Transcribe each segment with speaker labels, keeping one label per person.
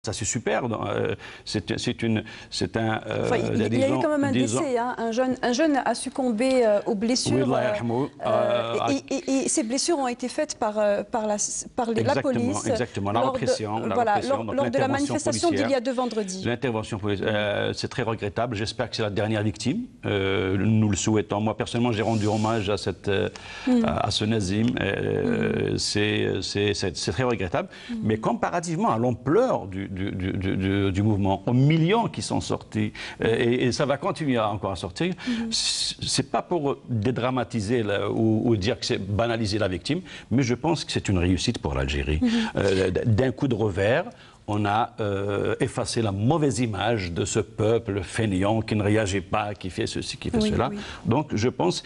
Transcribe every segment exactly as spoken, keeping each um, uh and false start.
Speaker 1: Ça c'est super, euh, c'est une, c'est un. Euh,
Speaker 2: enfin, il, il y a eu quand même un disons, décès, hein. un, jeune, un jeune a succombé euh, aux blessures.
Speaker 1: Oui,
Speaker 2: euh, euh, et, et, et ces blessures ont été faites par, euh, par, la, par les, la police.
Speaker 1: Exactement, la répression.
Speaker 2: De,
Speaker 1: la
Speaker 2: voilà,
Speaker 1: répression,
Speaker 2: lors,
Speaker 1: donc
Speaker 2: lors de la manifestation d'il y a deux vendredis.
Speaker 1: L'intervention policière, euh, c'est très regrettable. J'espère que c'est la dernière victime. Euh, nous le souhaitons. Moi personnellement, j'ai rendu hommage à cette, euh, mm. à, à ce Nazim. Euh, mm. C'est très regrettable. Mm. Mais comparativement à l'ampleur du Du, du, du, du mouvement, aux millions qui sont sortis, et, et ça va continuer à, encore à sortir. Mm-hmm. C'est pas pour dédramatiser là, ou, ou dire que c'est banaliser la victime, mais je pense que c'est une réussite pour l'Algérie. Mm-hmm. euh, D'un coup de revers, on a euh, effacé la mauvaise image de ce peuple fainéant qui ne réagit pas, qui fait ceci, qui fait oui, cela. Oui. Donc je pense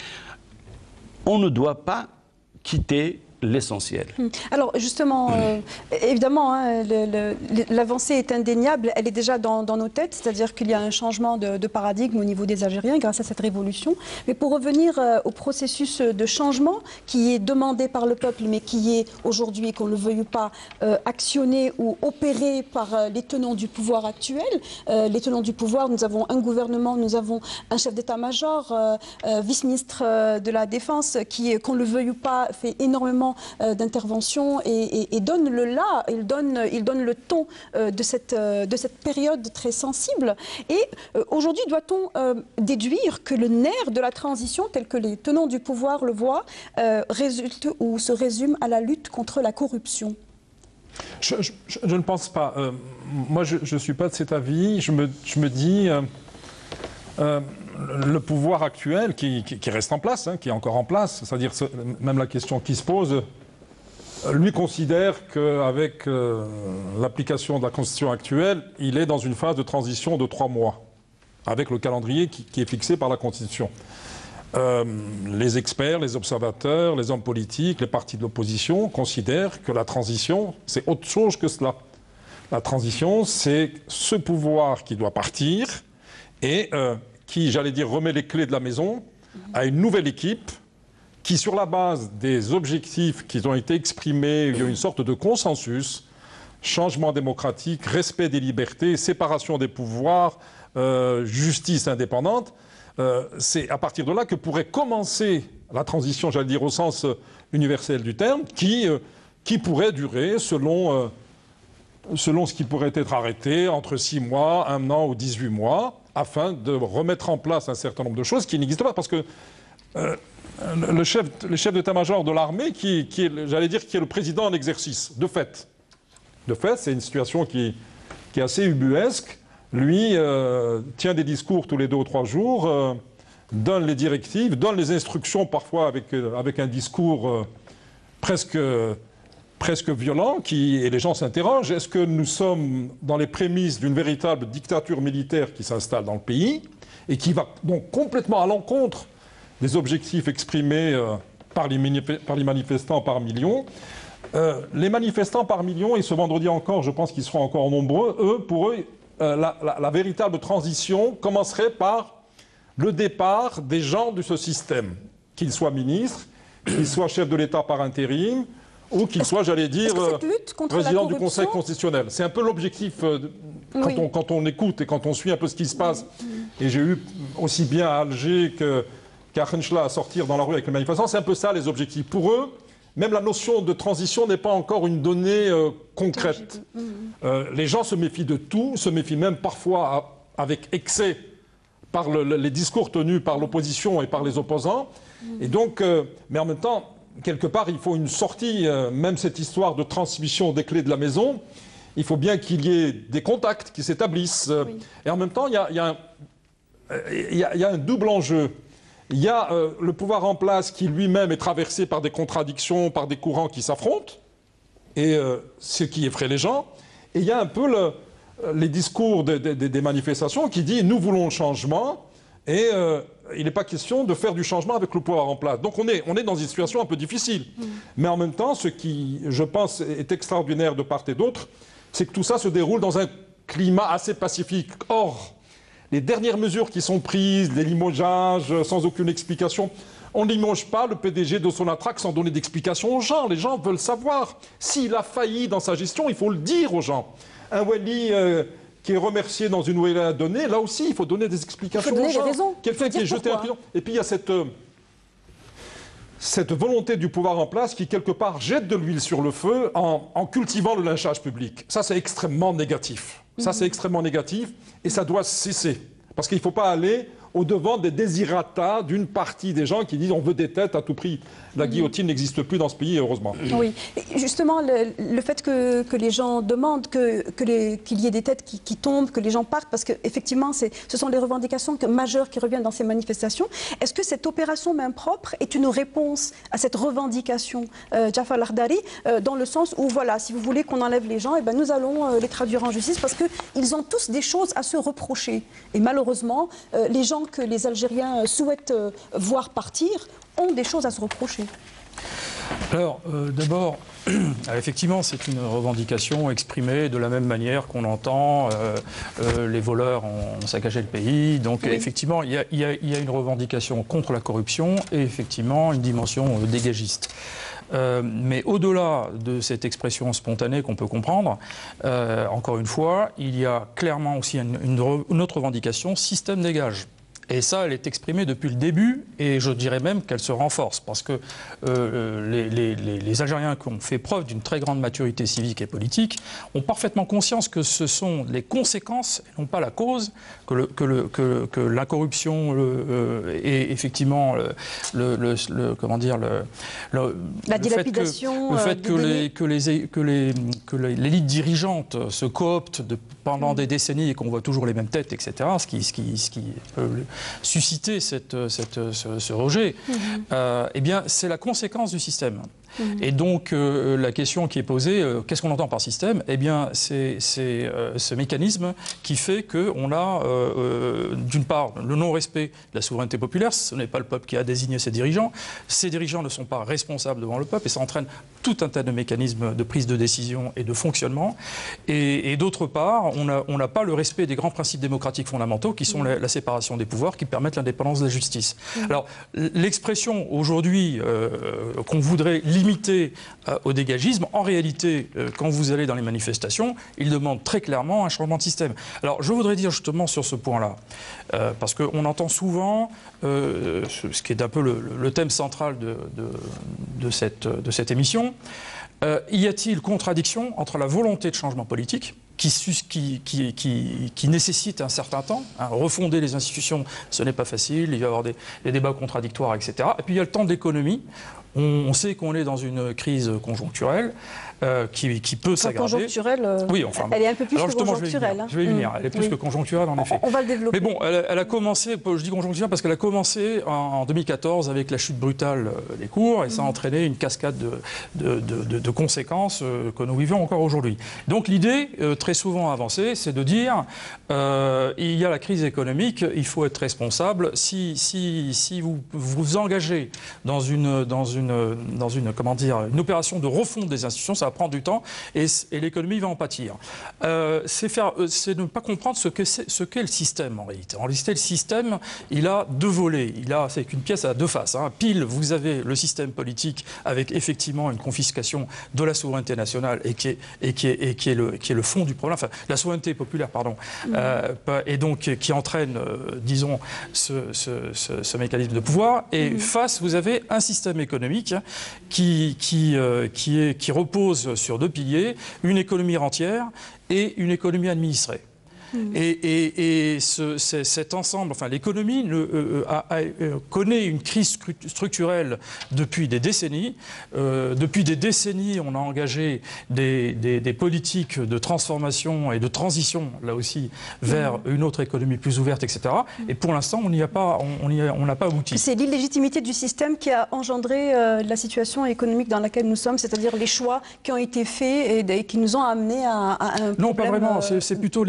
Speaker 1: on ne doit pas quitter l'essentiel.
Speaker 2: Alors justement, euh, évidemment, hein, l'avancée est indéniable, elle est déjà dans, dans nos têtes, c'est-à-dire qu'il y a un changement de, de paradigme au niveau des Algériens grâce à cette révolution. Mais pour revenir euh, au processus de changement qui est demandé par le peuple, mais qui est aujourd'hui, qu'on ne le veuille pas, euh, actionné ou opéré par euh, les tenants du pouvoir actuel. Euh, les tenants du pouvoir, nous avons un gouvernement, nous avons un chef d'état-major, euh, euh, vice-ministre euh, de la Défense, qui, qu'on ne le veuille pas, fait énormément d'intervention et, et, et donne le là, il donne, il donne le ton euh, de, cette, euh, de cette période très sensible. Et euh, aujourd'hui, doit-on euh, déduire que le nerf de la transition, tel que les tenants du pouvoir le voient, euh, résulte ou se résume à la lutte contre la corruption?
Speaker 3: Je, je, je ne pense pas. Euh, moi, je ne suis pas de cet avis. Je me, je me dis... Euh, euh, le pouvoir actuel qui, qui, qui reste en place, hein, qui est encore en place, c'est-à-dire même la question qui se pose, lui considère qu'avec euh, l'application de la Constitution actuelle, il est dans une phase de transition de trois mois, avec le calendrier qui, qui est fixé par la Constitution. Euh, les experts, les observateurs, les hommes politiques, les partis de l'opposition considèrent que la transition, c'est autre chose que cela. La transition, c'est ce pouvoir qui doit partir et... Euh, qui, j'allais dire, remet les clés de la maison à une nouvelle équipe qui, sur la base des objectifs qui ont été exprimés, il y a une sorte de consensus, changement démocratique, respect des libertés, séparation des pouvoirs, euh, justice indépendante, euh, c'est à partir de là que pourrait commencer la transition, j'allais dire, au sens universel du terme, qui, euh, qui pourrait durer selon, euh, selon ce qui pourrait être arrêté entre six mois, un an ou dix-huit mois, afin de remettre en place un certain nombre de choses qui n'existent pas. Parce que euh, le chef, le chef d'état-major de l'armée, qui, qui est, j'allais dire, qui est le président en exercice, de fait, de fait, c'est une situation qui, qui est assez ubuesque. Lui euh, tient des discours tous les deux ou trois jours, euh, donne les directives, donne les instructions, parfois avec, euh, avec un discours euh, presque... presque violent, qui, et les gens s'interrogent, est-ce que nous sommes dans les prémices d'une véritable dictature militaire qui s'installe dans le pays et qui va donc complètement à l'encontre des objectifs exprimés euh, par, les par les manifestants par millions. Euh, les manifestants par millions, et ce vendredi encore, je pense qu'ils seront encore nombreux, eux, pour eux, euh, la, la, la véritable transition commencerait par le départ des gens de ce système, qu'ils soient ministres, qu'ils soient chefs de l'État par intérim, ou qu'il soit, j'allais dire, président du Conseil constitutionnel. C'est un peu l'objectif euh, quand, oui. on, quand on écoute et quand on suit un peu ce qui se passe. Oui. Et j'ai eu aussi bien à Alger qu'à Khenchela à sortir dans la rue avec les manifestants. C'est un peu ça les objectifs. Pour eux, même la notion de transition n'est pas encore une donnée euh, concrète. Euh, les gens se méfient de tout, se méfient même parfois à, avec excès par le, le, les discours tenus par l'opposition et par les opposants. Et donc, euh, mais en même temps, quelque part, il faut une sortie, euh, même cette histoire de transmission des clés de la maison, il faut bien qu'il y ait des contacts qui s'établissent. Euh, oui. Et en même temps, il y a, il y a un, euh, il y a, il y a un double enjeu. Il y a euh, le pouvoir en place qui lui-même est traversé par des contradictions, par des courants qui s'affrontent, et euh, ce qui effraie les gens. Et il y a un peu le, les discours de, de, de, des manifestations qui disent « nous voulons le changement ». Et euh, il n'est pas question de faire du changement avec le pouvoir en place. Donc on est, on est dans une situation un peu difficile. Mmh. Mais en même temps, ce qui, je pense, est extraordinaire de part et d'autre, c'est que tout ça se déroule dans un climat assez pacifique. Or, les dernières mesures qui sont prises, les limogeages sans aucune explication, on ne limoge pas le P D G de Sonatrach sans donner d'explication aux gens. Les gens veulent savoir. S'il a failli dans sa gestion, il faut le dire aux gens. un wali euh, qui est remercié dans une wilaya donnée, là aussi, il faut donner des explications.
Speaker 2: Il faut donner
Speaker 3: aux gens.
Speaker 2: les raisons.
Speaker 3: Quelqu'un qui est jeté en prison. Et puis il y a cette, euh, cette volonté du pouvoir en place qui, quelque part, jette de l'huile sur le feu en, en cultivant le lynchage public. Ça, c'est extrêmement négatif. Ça, c'est extrêmement négatif et ça doit cesser. Parce qu'il ne faut pas aller au-devant des désirata d'une partie des gens qui disent on veut des têtes à tout prix. La guillotine n'existe plus dans ce pays, heureusement.
Speaker 2: Oui, et justement, le, le fait que, que les gens demandent que, que les, qu'il y ait des têtes qui, qui tombent, que les gens partent, parce qu'effectivement, ce sont les revendications que, majeures qui reviennent dans ces manifestations. Est-ce que cette opération main propre est une réponse à cette revendication, euh, Jafar Lardari, euh, dans le sens où, voilà, si vous voulez qu'on enlève les gens, eh ben, nous allons euh, les traduire en justice, parce qu'ils ont tous des choses à se reprocher. Et malheureusement, euh, les gens que les Algériens souhaitent euh, voir partir ont des choses à se reprocher.
Speaker 4: Alors, euh, d'abord, effectivement, c'est une revendication exprimée de la même manière qu'on entend euh, euh, les voleurs ont, ont saccagé le pays. Donc, oui. effectivement, il y, y, y a une revendication contre la corruption et effectivement une dimension euh, dégagiste. Euh, mais au-delà de cette expression spontanée qu'on peut comprendre, euh, encore une fois, il y a clairement aussi une, une, une autre revendication, système dégage. Et ça, elle est exprimée depuis le début, et je dirais même qu'elle se renforce, parce que euh, les, les, les Algériens qui ont fait preuve d'une très grande maturité civique et politique ont parfaitement conscience que ce sont les conséquences, et non pas la cause, que, le, que, le, que, que la corruption le, euh, et effectivement le, le, le, le comment dire le, le
Speaker 2: la
Speaker 4: le
Speaker 2: dilapidation,
Speaker 4: fait que, le fait que les que les que les que l'élite dirigeante se coopte de, pendant mmh. des décennies et qu'on voit toujours les mêmes têtes, et cetera. Ce qui ce qui ce qui peut susciter cette, cette, ce, ce rejet, mmh. euh, eh bien, c'est la conséquence du système. Mmh. Et donc, euh, la question qui est posée, euh, qu'est-ce qu'on entend par système? Eh bien, c'est euh, ce mécanisme qui fait qu'on a, euh, d'une part, le non-respect de la souveraineté populaire. Ce n'est pas le peuple qui a désigné ses dirigeants. Ces dirigeants ne sont pas responsables devant le peuple et ça entraîne tout un tas de mécanismes de prise de décision et de fonctionnement. Et, et d'autre part, on n'a pas le respect des grands principes démocratiques fondamentaux qui sont mmh. la, la séparation des pouvoirs, qui permettent l'indépendance de la justice. Mmh. Alors, l'expression aujourd'hui euh, qu'on voudrait limiter euh, au dégagisme, en réalité, euh, quand vous allez dans les manifestations, ils demandent très clairement un changement de système. Alors, je voudrais dire justement sur ce point-là, euh, parce qu'on entend souvent, euh, ce qui est un peu le, le thème central de, de, de, cette, de cette émission, euh, y a-t-il contradiction entre la volonté de changement politique Qui, qui, qui, qui, qui nécessite un certain temps. Hein, refonder les institutions, ce n'est pas facile, il va y avoir des, des débats contradictoires, et cetera. Et puis il y a le temps d'économie. On, on sait qu'on est dans une crise conjoncturelle euh, qui, qui peut s'aggraver.
Speaker 2: Conjoncturelle, euh,
Speaker 4: oui, enfin,
Speaker 2: elle est un peu plus
Speaker 4: alors
Speaker 2: que conjoncturelle.
Speaker 4: Je vais y venir, je vais y venir. Elle est plus oui. que conjoncturelle, en effet.
Speaker 2: On va le développer.
Speaker 4: Mais bon, elle, elle a commencé, je dis conjoncturelle parce qu'elle a commencé en, en deux mille quatorze avec la chute brutale des cours et ça a entraîné une cascade de, de, de, de, de conséquences euh, que nous vivons encore aujourd'hui. Donc l'idée, euh, très souvent avancée, c'est de dire euh, il y a la crise économique, il faut être responsable. Si, si, si vous vous engagez dans une, dans une, dans une, comment dire, une opération de refonte des institutions, ça va prendre du temps et, et l'économie va en pâtir. Euh, c'est faire, c'est ne pas comprendre ce qu'est ce qu'est le système en réalité. En réalité, le système, il a deux volets. Il a, c'est qu'une pièce à deux faces. Hein. Pile, vous avez le système politique avec effectivement une confiscation de la souveraineté nationale et qui est, et qui est, et qui est, le, qui est le fond du problème. Enfin, la souveraineté populaire, pardon, mmh. euh, et donc qui entraîne, euh, disons, ce, ce, ce, ce mécanisme de pouvoir. Et mmh. face, vous avez un système économique qui, qui, euh, qui, est, qui repose sur deux piliers, une économie rentière et une économie administrée. Mmh. Et, et, et ce, cet ensemble, enfin l'économie euh, euh, connaît une crise structurelle depuis des décennies. Euh, depuis des décennies, on a engagé des, des, des politiques de transformation et de transition, là aussi, vers mmh. une autre économie plus ouverte, et cetera. Mmh. Et pour l'instant, on n'y a pas, on, on n'a pas abouti.
Speaker 2: C'est l'illégitimité du système qui a engendré euh, la situation économique dans laquelle nous sommes, c'est-à-dire les choix qui ont été faits et, et qui nous ont amenés à, à un
Speaker 4: non,
Speaker 2: problème...
Speaker 4: pas vraiment.
Speaker 2: Euh...
Speaker 4: C'est plutôt les mécanismes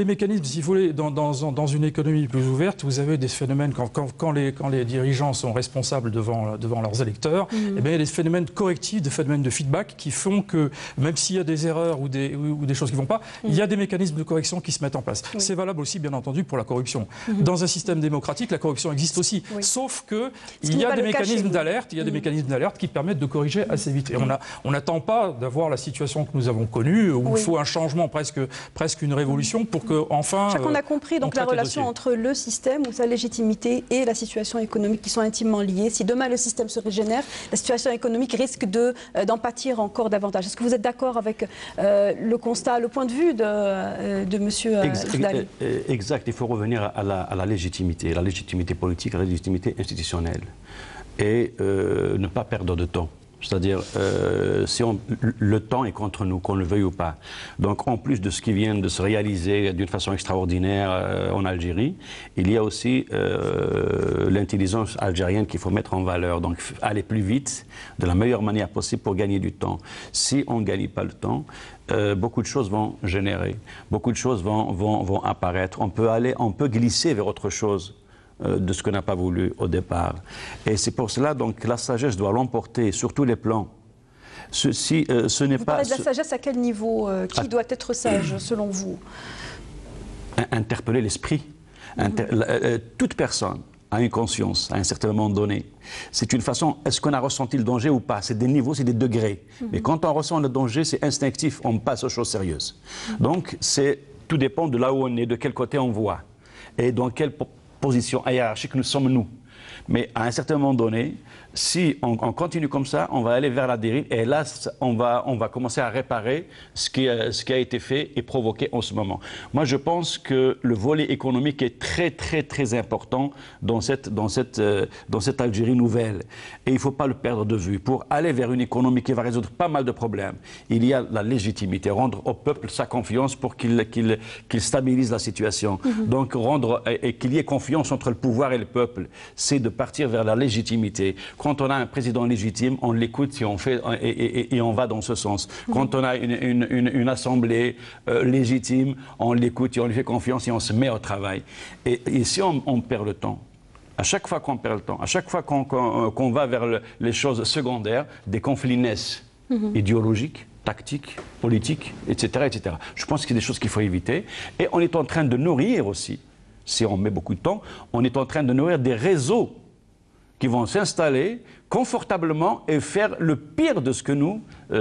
Speaker 4: si vous voulez, dans, dans, dans une économie plus ouverte, vous avez des phénomènes, quand, quand, quand, les, quand les dirigeants sont responsables devant, devant leurs électeurs, mmh. eh bien, il y a des phénomènes correctifs, des phénomènes de feedback qui font que, même s'il y a des erreurs ou des, ou, ou des choses qui ne vont pas, mmh. il y a des mécanismes de correction qui se mettent en place. Oui. C'est valable aussi, bien entendu, pour la corruption. Mmh. Dans un système démocratique, la corruption existe aussi, oui. sauf qu'il y a des mécanismes d'alerte, il y a des mmh. mécanismes d'alerte qui permettent de corriger assez vite. Et on n'attend pas d'avoir la situation que nous avons connue, où oui. il faut un changement, presque, presque une révolution, pour que enfin.
Speaker 2: Chaque on a compris donc la relation entre le système ou sa légitimité et la situation économique qui sont intimement liées. Si demain le système se régénère, la situation économique risque de, euh, d'en pâtir encore davantage. Est-ce que vous êtes d'accord avec euh, le constat, le point de vue de, euh, de M. Jdali ?
Speaker 1: Exact. Il faut revenir à la, à la légitimité, la légitimité politique, la légitimité institutionnelle, et euh, ne pas perdre de temps. C'est-à-dire, euh, si on, le temps est contre nous, qu'on le veuille ou pas. Donc, en plus de ce qui vient de se réaliser d'une façon extraordinaire euh, en Algérie, il y a aussi euh, l'intelligence algérienne qu'il faut mettre en valeur. Donc, aller plus vite, de la meilleure manière possible pour gagner du temps. Si on ne gagne pas le temps, euh, beaucoup de choses vont générer, beaucoup de choses vont, vont, vont apparaître. On peut aller, on peut glisser vers autre chose de ce qu'on n'a pas voulu au départ. Et c'est pour cela donc que la sagesse doit l'emporter sur tous les plans. Ceci, euh, ce n'est
Speaker 2: pas... Vous
Speaker 1: pas...
Speaker 2: parlez de la sagesse à quel niveau euh, Qui à... doit être sage, selon vous?
Speaker 1: Interpeller l'esprit. Inter... Mm-hmm. euh, toute personne a une conscience à un certain moment donné. C'est une façon, est-ce qu'on a ressenti le danger ou pas? C'est des niveaux, c'est des degrés. Mm-hmm. Mais quand on ressent le danger, c'est instinctif, on passe aux choses sérieuses. Mm-hmm. Donc, c'est, tout dépend de là où on est, de quel côté on voit. Et dans quelle position hiérarchique nous sommes nous. Mais à un certain moment donné, si on, on continue comme ça, on va aller vers la dérive et là, on va, on va commencer à réparer ce qui, ce qui a été fait et provoqué en ce moment. Moi, je pense que le volet économique est très, très, très important dans cette, dans cette, dans cette Algérie nouvelle. Et il ne faut pas le perdre de vue. Pour aller vers une économie qui va résoudre pas mal de problèmes, il y a la légitimité, rendre au peuple sa confiance pour qu'il qu'il, qu'il stabilise la situation. Mm-hmm. Donc, rendre et, et qu'il y ait confiance entre le pouvoir et le peuple, c'est de partir vers la légitimité. Quand on a un président légitime, on l'écoute et on, fait, et, et, et on va dans ce sens. Quand on a une, une, une, une assemblée euh, légitime, on l'écoute et on lui fait confiance et on se met au travail. Et, et si on, on perd le temps, à chaque fois qu'on perd le temps, à chaque fois qu'on qu'on, qu'on va vers le, les choses secondaires, des conflits naissent, mm-hmm. idéologiques, tactiques, politiques, et cetera, et cetera. Je pense qu'il y a des choses qu'il faut éviter. Et on est en train de nourrir aussi, si on met beaucoup de temps, on est en train de nourrir des réseaux qui vont s'installer confortablement et faire le pire de ce que nous,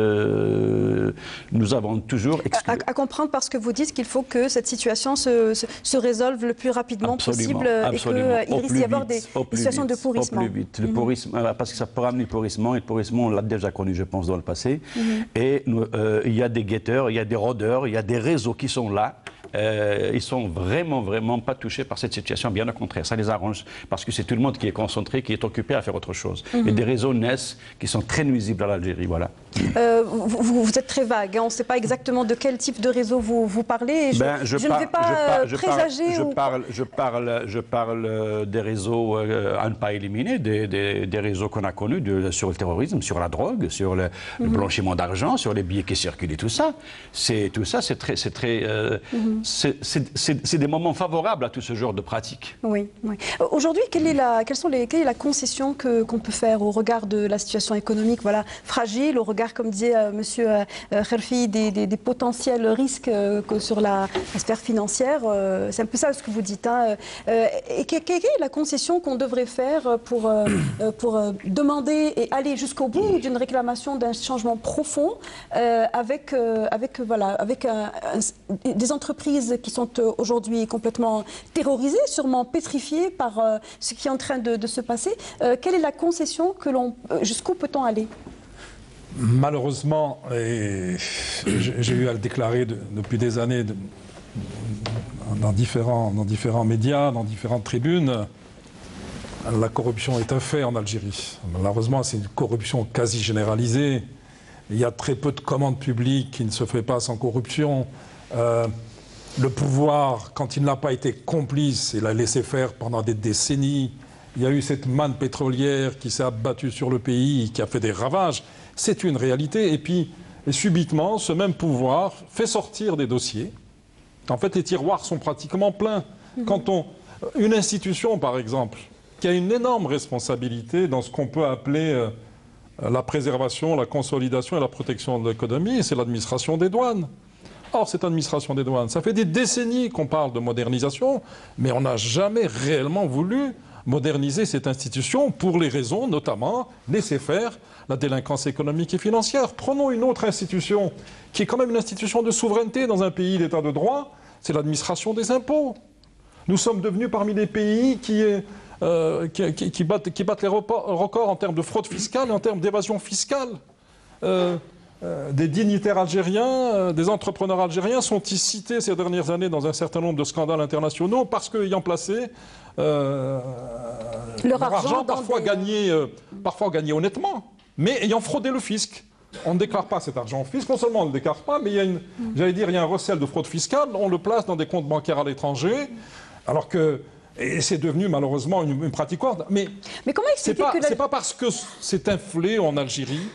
Speaker 1: euh, nous avons toujours exclu.
Speaker 2: À, à comprendre parce que vous dites qu'il faut que cette situation se, se, se résolve le plus rapidement absolument, possible absolument. Et qu'il risque d'y avoir des, des situations vite, de pourrissement. Au plus vite.
Speaker 1: Le mmh. pourrissement, parce que ça peut ramener le pourrissement, et le pourrissement, on l'a déjà connu, je pense, dans le passé. Mmh. Et euh, il y a des guetteurs, il y a des rôdeurs, il y a des réseaux qui sont là. Euh, ils sont vraiment, vraiment pas touchés par cette situation, bien au contraire, ça les arrange, parce que c'est tout le monde qui est concentré, qui est occupé à faire autre chose. Mm-hmm. Et des réseaux naissent qui sont très nuisibles à l'Algérie, voilà.
Speaker 2: Euh, vous, vous êtes très vague, hein. On ne sait pas exactement de quel type de réseau vous, vous parlez. Je, ben, je, je par, ne vais pas je par, je présager.
Speaker 1: Je,
Speaker 2: ou...
Speaker 1: parle, je, parle, je parle des réseaux euh, à ne pas éliminer, des, des, des réseaux qu'on a connus de, sur le terrorisme, sur la drogue, sur le, mm-hmm. le blanchiment d'argent, sur les billets qui circulent et tout ça. C'est, tout ça, c'est très... C'est très euh, mm-hmm. C'est des moments favorables à tout ce genre de pratiques.
Speaker 2: Oui. oui. Aujourd'hui, quelle est la, quelles sont les, quelle est la concession que, qu'on peut faire au regard de la situation économique voilà, fragile, au regard, comme disait euh, M. Euh, Khelfi, des, des, des potentiels risques euh, que sur la, la sphère financière euh, c'est un peu ça ce que vous dites. Hein. Euh, et quelle est la concession qu'on devrait faire pour, euh, pour euh, demander et aller jusqu'au bout d'une réclamation d'un changement profond euh, avec, euh, avec, voilà, avec un, un, des entreprises qui sont aujourd'hui complètement terrorisées, sûrement pétrifiées par euh, ce qui est en train de, de se passer. Euh, quelle est la concession que l'on, euh, jusqu'où peut-on aller?
Speaker 3: Malheureusement, et j'ai eu à le déclarer de, depuis des années de, dans, différents, dans différents médias, dans différentes tribunes, la corruption est un fait en Algérie. Malheureusement, c'est une corruption quasi généralisée. Il y a très peu de commandes publiques qui ne se font pas sans corruption. Euh, Le pouvoir, quand il n'a pas été complice et l'a laissé faire pendant des décennies, il y a eu cette manne pétrolière qui s'est abattue sur le pays, qui a fait des ravages. C'est une réalité. Et puis, et subitement, ce même pouvoir fait sortir des dossiers En fait, les tiroirs sont pratiquement pleins. Mmh. Quand on, une institution, par exemple, qui a une énorme responsabilité dans ce qu'on peut appeler euh, la préservation, la consolidation et la protection de l'économie, c'est l'administration des douanes. Or, cette administration des douanes, ça fait des décennies qu'on parle de modernisation, mais on n'a jamais réellement voulu moderniser cette institution pour les raisons, notamment, laisser faire la délinquance économique et financière. Prenons une autre institution, qui est quand même une institution de souveraineté dans un pays d'état de droit, c'est l'administration des impôts. Nous sommes devenus parmi les pays qui, euh, qui, qui, qui, battent, qui battent les records en termes de fraude fiscale et en termes d'évasion fiscale. Euh, euh, des dignitaires algériens, euh, des entrepreneurs algériens sont cités ces dernières années dans un certain nombre de scandales internationaux parce qu'ayant placé euh, leur, leur argent, argent parfois, des... gagné, euh, parfois gagné honnêtement, mais ayant fraudé le fisc. On ne déclare pas cet argent au fisc, non seulement on ne le déclare pas, mais il y a une, j'allais dire, il y a un recel de fraude fiscale, on le place dans des comptes bancaires à l'étranger, alors que, et c'est devenu malheureusement une, une pratique courante. Mais,
Speaker 2: mais comment expliquer
Speaker 3: pas,
Speaker 2: que la...
Speaker 3: c'est pas parce que c'est inflé en Algérie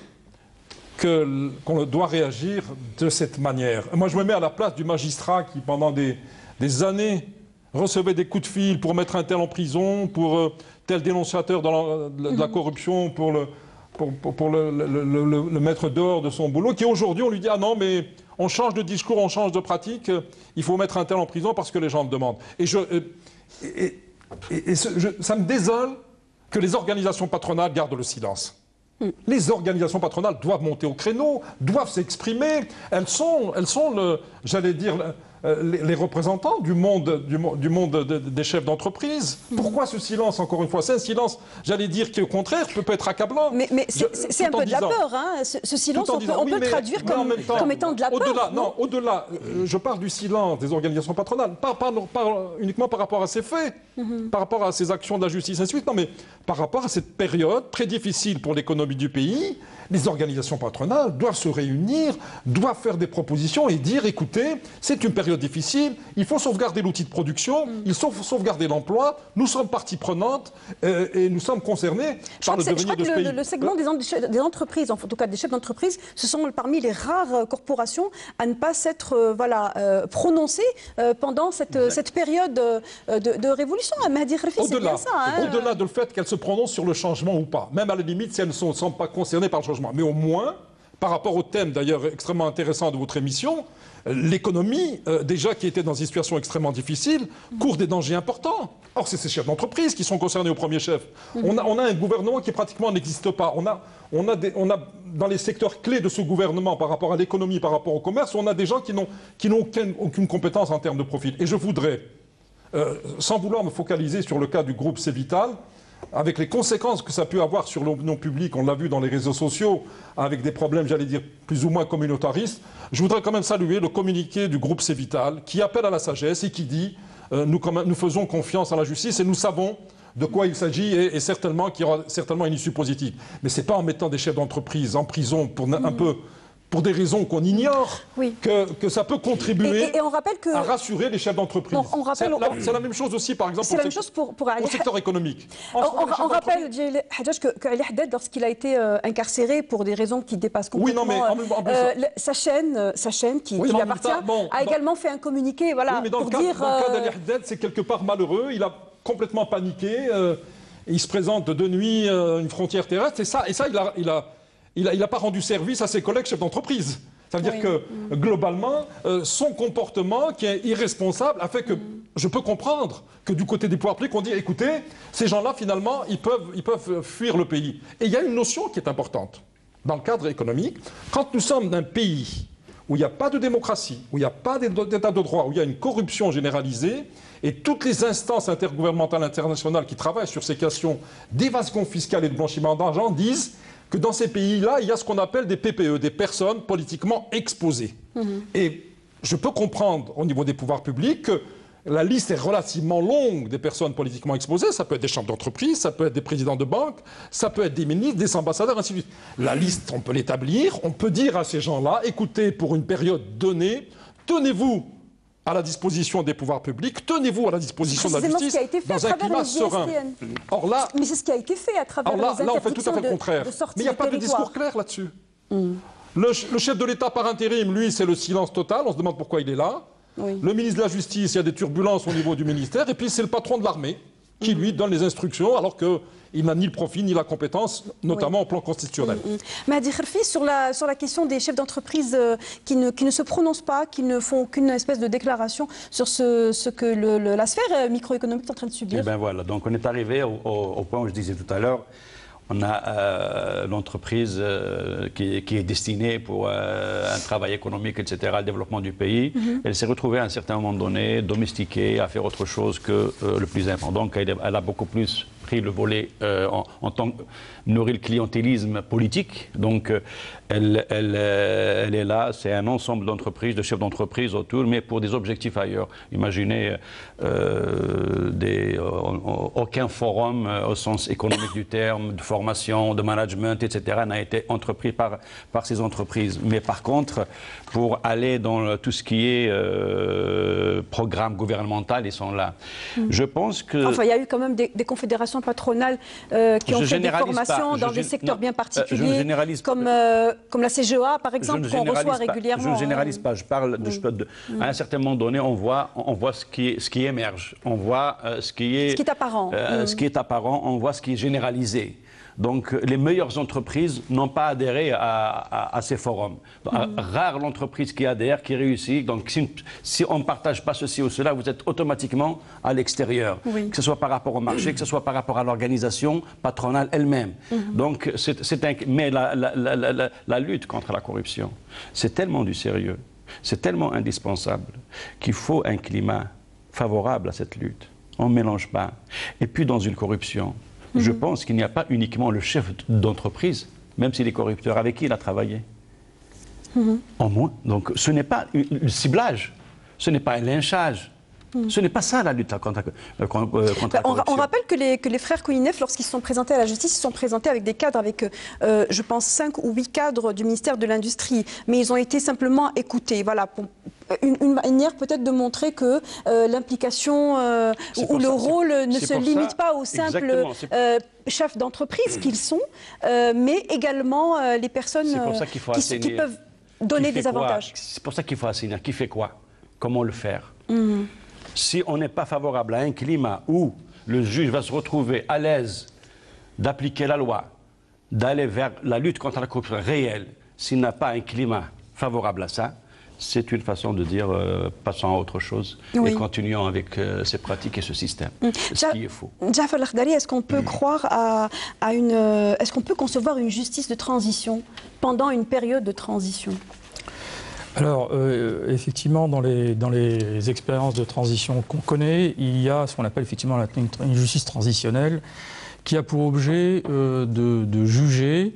Speaker 3: que, qu'on doit réagir de cette manière. Moi, je me mets à la place du magistrat qui, pendant des, des années, recevait des coups de fil pour mettre un tel en prison, pour euh, tel dénonciateur dans la, de, de la corruption, pour le... pour, pour, pour le, le, le, le mettre dehors de son boulot, qui aujourd'hui, on lui dit « Ah non, mais on change de discours, on change de pratique, il faut mettre un tel en prison parce que les gens le demandent. » Et, je, et, et, et ce, je, ça me désole que les organisations patronales gardent le silence. Mm. Les organisations patronales doivent monter au créneau, doivent s'exprimer. Elles sont, elles sont le, j'allais dire, les, les représentants du monde, du, du monde de, des chefs d'entreprise. Mm. Pourquoi ce silence, encore une fois? C'est un silence, j'allais dire, qui au contraire peut, peut être accablant.
Speaker 2: Mais, mais c'est un peu de la peur, hein. Ce, ce silence, on peut, on
Speaker 3: oui,
Speaker 2: peut le traduire comme, temps, comme étant de la peur.
Speaker 3: Au-delà, non, au-delà, euh, je parle du silence des organisations patronales, pas, pas, pas uniquement par rapport à ces faits, mm-hmm. par rapport à ces actions de la justice, ainsi de suite, non, mais par rapport à cette période très difficile pour l'économie du pays. Les organisations patronales doivent se réunir, doivent faire des propositions et dire, écoutez, c'est une période difficile, il faut sauvegarder l'outil de production, mm. il faut sauvegarder l'emploi, nous sommes partie prenante euh, et nous sommes concernés par le devenir de ce pays.
Speaker 2: Le, le segment euh. des, des entreprises, en tout cas des chefs d'entreprise, ce sont parmi les rares corporations à ne pas s'être euh, voilà, euh, prononcées euh, pendant cette, cette période de, de révolution. Mahdi Khelfi, c'est bien ça. Hein.
Speaker 3: Au-delà de le fait qu'elles se prononcent sur le changement ou pas, même à la limite si elles ne sont, sont pas concernées par le changement. Mais au moins, par rapport au thème d'ailleurs extrêmement intéressant de votre émission, l'économie, euh, déjà qui était dans une situation extrêmement difficile, court des dangers importants. Or, c'est ces chefs d'entreprise qui sont concernés au premier chef. Mm-hmm. on, a, on a un gouvernement qui pratiquement n'existe pas. On a, on, a des, on a, dans les secteurs clés de ce gouvernement, par rapport à l'économie, par rapport au commerce, on a des gens qui n'ont aucune, aucune compétence en termes de profil. Et je voudrais, euh, sans vouloir me focaliser sur le cas du groupe Cévital, avec les conséquences que ça peut avoir sur l'opinion publique, on l'a vu dans les réseaux sociaux, avec des problèmes, j'allais dire, plus ou moins communautaristes, je voudrais quand même saluer le communiqué du groupe Cévital qui appelle à la sagesse et qui dit euh, nous, quand même, nous faisons confiance à la justice et nous savons de quoi il s'agit et, et certainement qu'il y aura certainement une issue positive. Mais ce n'est pas en mettant des chefs d'entreprise en prison pour mmh. un peu... pour des raisons qu'on ignore, oui. que, que ça peut contribuer et, et on rappelle que... à rassurer les chefs d'entreprise. C'est la, on... la même chose aussi, par exemple, pour, sect... pour, pour Ali... au secteur économique.
Speaker 2: En, on, on, on rappelle, Hadjaj, que, que Ali Haddad, lorsqu'il a été euh, incarcéré pour des raisons qui dépassent complètement... Oui, non, mais en, en plus, euh, sa chaîne, euh, sa chaîne qui, oui, qui lui appartient, temps, bon, a dans... également fait un communiqué, voilà, oui, mais dans pour le cas, dire...
Speaker 3: Dans le cas d'Ali Haddad, c'est quelque part malheureux, il a complètement paniqué, euh, il se présente de nuit euh, une frontière terrestre, et ça, et ça il a... Il a Il n'a pas rendu service à ses collègues chefs d'entreprise. Ça veut oui. dire que, mmh. globalement, euh, son comportement, qui est irresponsable, a fait que, mmh. je peux comprendre que du côté des pouvoirs publics, on dit, écoutez, ces gens-là, finalement, ils peuvent, ils peuvent fuir le pays. Et il y a une notion qui est importante dans le cadre économique. Quand nous sommes d'un pays où il n'y a pas de démocratie, où il n'y a pas d'état de droit, où il y a une corruption généralisée, et toutes les instances intergouvernementales internationales qui travaillent sur ces questions d'évasion fiscale et de blanchiment d'argent disent que dans ces pays-là, il y a ce qu'on appelle des P P E, des personnes politiquement exposées. Mmh. Et je peux comprendre au niveau des pouvoirs publics que la liste est relativement longue des personnes politiquement exposées. Ça peut être des chefs d'entreprise, ça peut être des présidents de banque, ça peut être des ministres, des ambassadeurs, ainsi de suite. La liste, on peut l'établir, on peut dire à ces gens-là, écoutez, pour une période donnée, tenez-vous à la disposition des pouvoirs publics, tenez-vous à la disposition de la justice dans un climat serein.
Speaker 2: Or là, mais c'est ce qui a été fait à travers
Speaker 3: là,
Speaker 2: les
Speaker 3: là, on fait tout à fait le contraire. Mais il n'y a pas de discours clair là-dessus. Mm. Le, le chef de l'État par intérim, lui, c'est le silence total. On se demande pourquoi il est là.
Speaker 2: Oui.
Speaker 3: Le ministre de la Justice, il y a des turbulences au niveau du ministère. Et puis c'est le patron de l'armée qui lui donne les instructions alors qu'il n'a ni le profil ni la compétence, notamment oui. au plan constitutionnel.
Speaker 2: Mmh, mmh. Mahdi Khelfi, sur la, sur la question des chefs d'entreprise euh, qui, ne, qui ne se prononcent pas, qui ne font aucune espèce de déclaration sur ce, ce que le, le, la sphère microéconomique est en train de subir.
Speaker 1: Eh bien voilà, donc on est arrivé au, au, au point où je disais tout à l'heure, on a euh, l'entreprise euh, qui, qui est destinée pour euh, un travail économique, et cetera, le développement du pays. Mm-hmm. Elle s'est retrouvée à un certain moment donné domestiquée, à faire autre chose que euh, le plus important. Donc elle, elle a beaucoup plus pris le volet euh, en, en tant que nourrir le clientélisme politique. Donc euh, elle, elle, euh, elle est là, c'est un ensemble d'entreprises, de chefs d'entreprise autour, mais pour des objectifs ailleurs. Imaginez euh, des, euh, aucun forum euh, au sens économique du terme, de formation, de management, et cetera, n'a été entrepris par, par ces entreprises. Mais par contre, pour aller dans tout ce qui est euh, programme gouvernemental, ils sont là. Mmh. Je pense que...
Speaker 2: Enfin, il y a eu quand même des, des confédérations patronales euh, qui ont fait des formations dans des secteurs
Speaker 1: non,
Speaker 2: bien particuliers,
Speaker 1: je ne généralise
Speaker 2: comme, euh, comme la C G E A, par exemple, qu'on reçoit
Speaker 1: pas,
Speaker 2: régulièrement.
Speaker 1: Je ne généralise pas, je parle de,
Speaker 2: mmh.
Speaker 1: de, de, à un certain moment donné, on voit, on voit ce, qui, ce qui émerge, on voit euh, ce qui est,
Speaker 2: ce qui est apparent,
Speaker 1: euh,
Speaker 2: mmh.
Speaker 1: ce qui est apparent, on voit ce qui est généralisé. Donc, les meilleures entreprises n'ont pas adhéré à, à, à ces forums. Donc, mmh. Rare l'entreprise qui adhère, qui réussit. Donc, si, si on ne partage pas ceci ou cela, vous êtes automatiquement à l'extérieur. Oui. Que ce soit par rapport au marché, que ce soit par rapport à l'organisation patronale elle-même. Mmh. Donc, c'est, c'est un, mais la, la, la, la, la lutte contre la corruption, c'est tellement du sérieux, c'est tellement indispensable qu'il faut un climat favorable à cette lutte. On ne mélange pas. Et puis, dans une corruption, Mmh. je pense qu'il n'y a pas uniquement le chef d'entreprise, même s'il est corrupteur, avec qui il a travaillé. Mmh. En moins. Donc ce n'est pas le ciblage, ce n'est pas un lynchage. Mmh. Ce n'est pas ça la lutte contre, euh, contre euh,
Speaker 2: bah,
Speaker 1: la corruption.
Speaker 2: On, on rappelle que les, que les frères Kouinef, lorsqu'ils se sont présentés à la justice, ils se sont présentés avec des cadres, avec, euh, je pense, cinq ou huit cadres du ministère de l'Industrie. Mais ils ont été simplement écoutés. Voilà, pour, Une, une manière peut-être de montrer que euh, l'implication euh, ou le ça, rôle ne se limite ça. pas aux simples euh, chefs d'entreprise qu'ils sont, euh, mais également euh, les personnes euh, qui, qui peuvent donner des avantages.
Speaker 1: C'est pour ça qu'il faut assainir. Qui fait quoi? Comment le faire? mm-hmm. Si on n'est pas favorable à un climat où le juge va se retrouver à l'aise d'appliquer la loi, d'aller vers la lutte contre la corruption réelle, s'il n'a pas un climat favorable à ça, c'est une façon de dire euh, passons à autre chose oui. et continuons avec euh, ces pratiques et ce système. Mmh. Ce ja qui est faux.
Speaker 2: Jafar Lakhdari, est-ce qu'on peut mmh. croire à, à une, euh, est-ce qu'on peut concevoir une justice de transition pendant une période de transition?
Speaker 4: Alors, euh, effectivement, dans les, dans les expériences de transition qu'on connaît, il y a ce qu'on appelle effectivement la, une, une justice transitionnelle qui a pour objet euh, de, de juger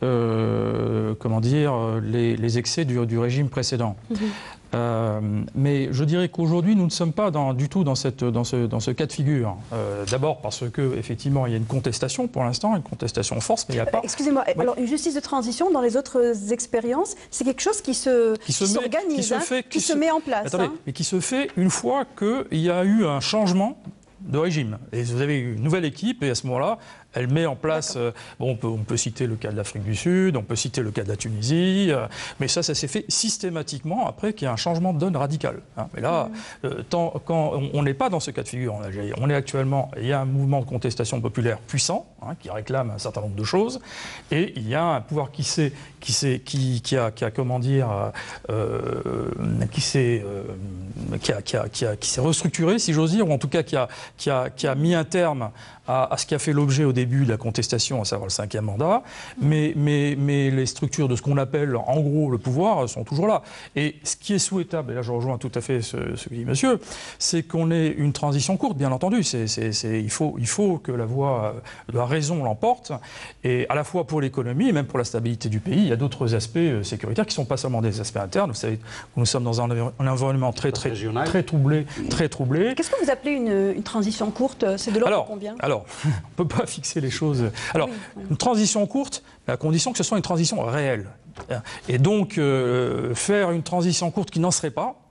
Speaker 4: Euh, comment dire, les, les excès du, du régime précédent. Mmh. Euh, mais je dirais qu'aujourd'hui, nous ne sommes pas dans, du tout dans, cette, dans, ce, dans ce cas de figure. Euh, D'abord parce qu'effectivement, il y a une contestation pour l'instant, une contestation en force, mais il n'y a pas...
Speaker 2: Excusez-moi, oui. Alors une justice de transition, dans les autres expériences, c'est quelque chose qui se qui qui s'organise, qui, se, hein, fait, qui, qui se, se met en place.
Speaker 4: Attendez,
Speaker 2: hein.
Speaker 4: mais qui se fait une fois qu'il y a eu un changement de régime. Et vous avez une nouvelle équipe, et à ce moment-là, elle met en place, euh, bon, on, peut, on peut citer le cas de l'Afrique du Sud, on peut citer le cas de la Tunisie, euh, mais ça, ça s'est fait systématiquement après qu'il y a un changement de donne radical. Hein. Mais là, mmh. euh, tant, quand on n'est pas dans ce cas de figure en Algérie, on est actuellement, il y a un mouvement de contestation populaire puissant, hein, qui réclame un certain nombre de choses, et il y a un pouvoir qui s'est, qui s'est, qui, qui a, qui a, comment dire, euh, qui s'est, euh, qui a, qui a, qui a, qui s'est restructuré, si j'ose dire, ou en tout cas qui a, qui a, qui a mis un terme à, à ce qui a fait l'objet au début de la contestation, à savoir le cinquième mandat, mais, mais, mais les structures de ce qu'on appelle en gros le pouvoir sont toujours là. Et ce qui est souhaitable, et là je rejoins tout à fait ce, ce que dit monsieur, c'est qu'on ait une transition courte, bien entendu. C'est, c'est, c'est, il, faut, il faut que la voie de la raison l'emporte, et à la fois pour l'économie et même pour la stabilité du pays. Il y a d'autres aspects sécuritaires qui ne sont pas seulement des aspects internes. Vous savez que nous sommes dans un, un environnement très, très, très troublé. Très troublé.
Speaker 2: Qu'est-ce que vous appelez une, une transition courte? C'est de l'ordre de combien?
Speaker 4: Alors, on ne peut pas fixer les choses. Alors, oui, oui. Une transition courte, à condition que ce soit une transition réelle. Et donc, euh, faire une transition courte qui n'en serait pas,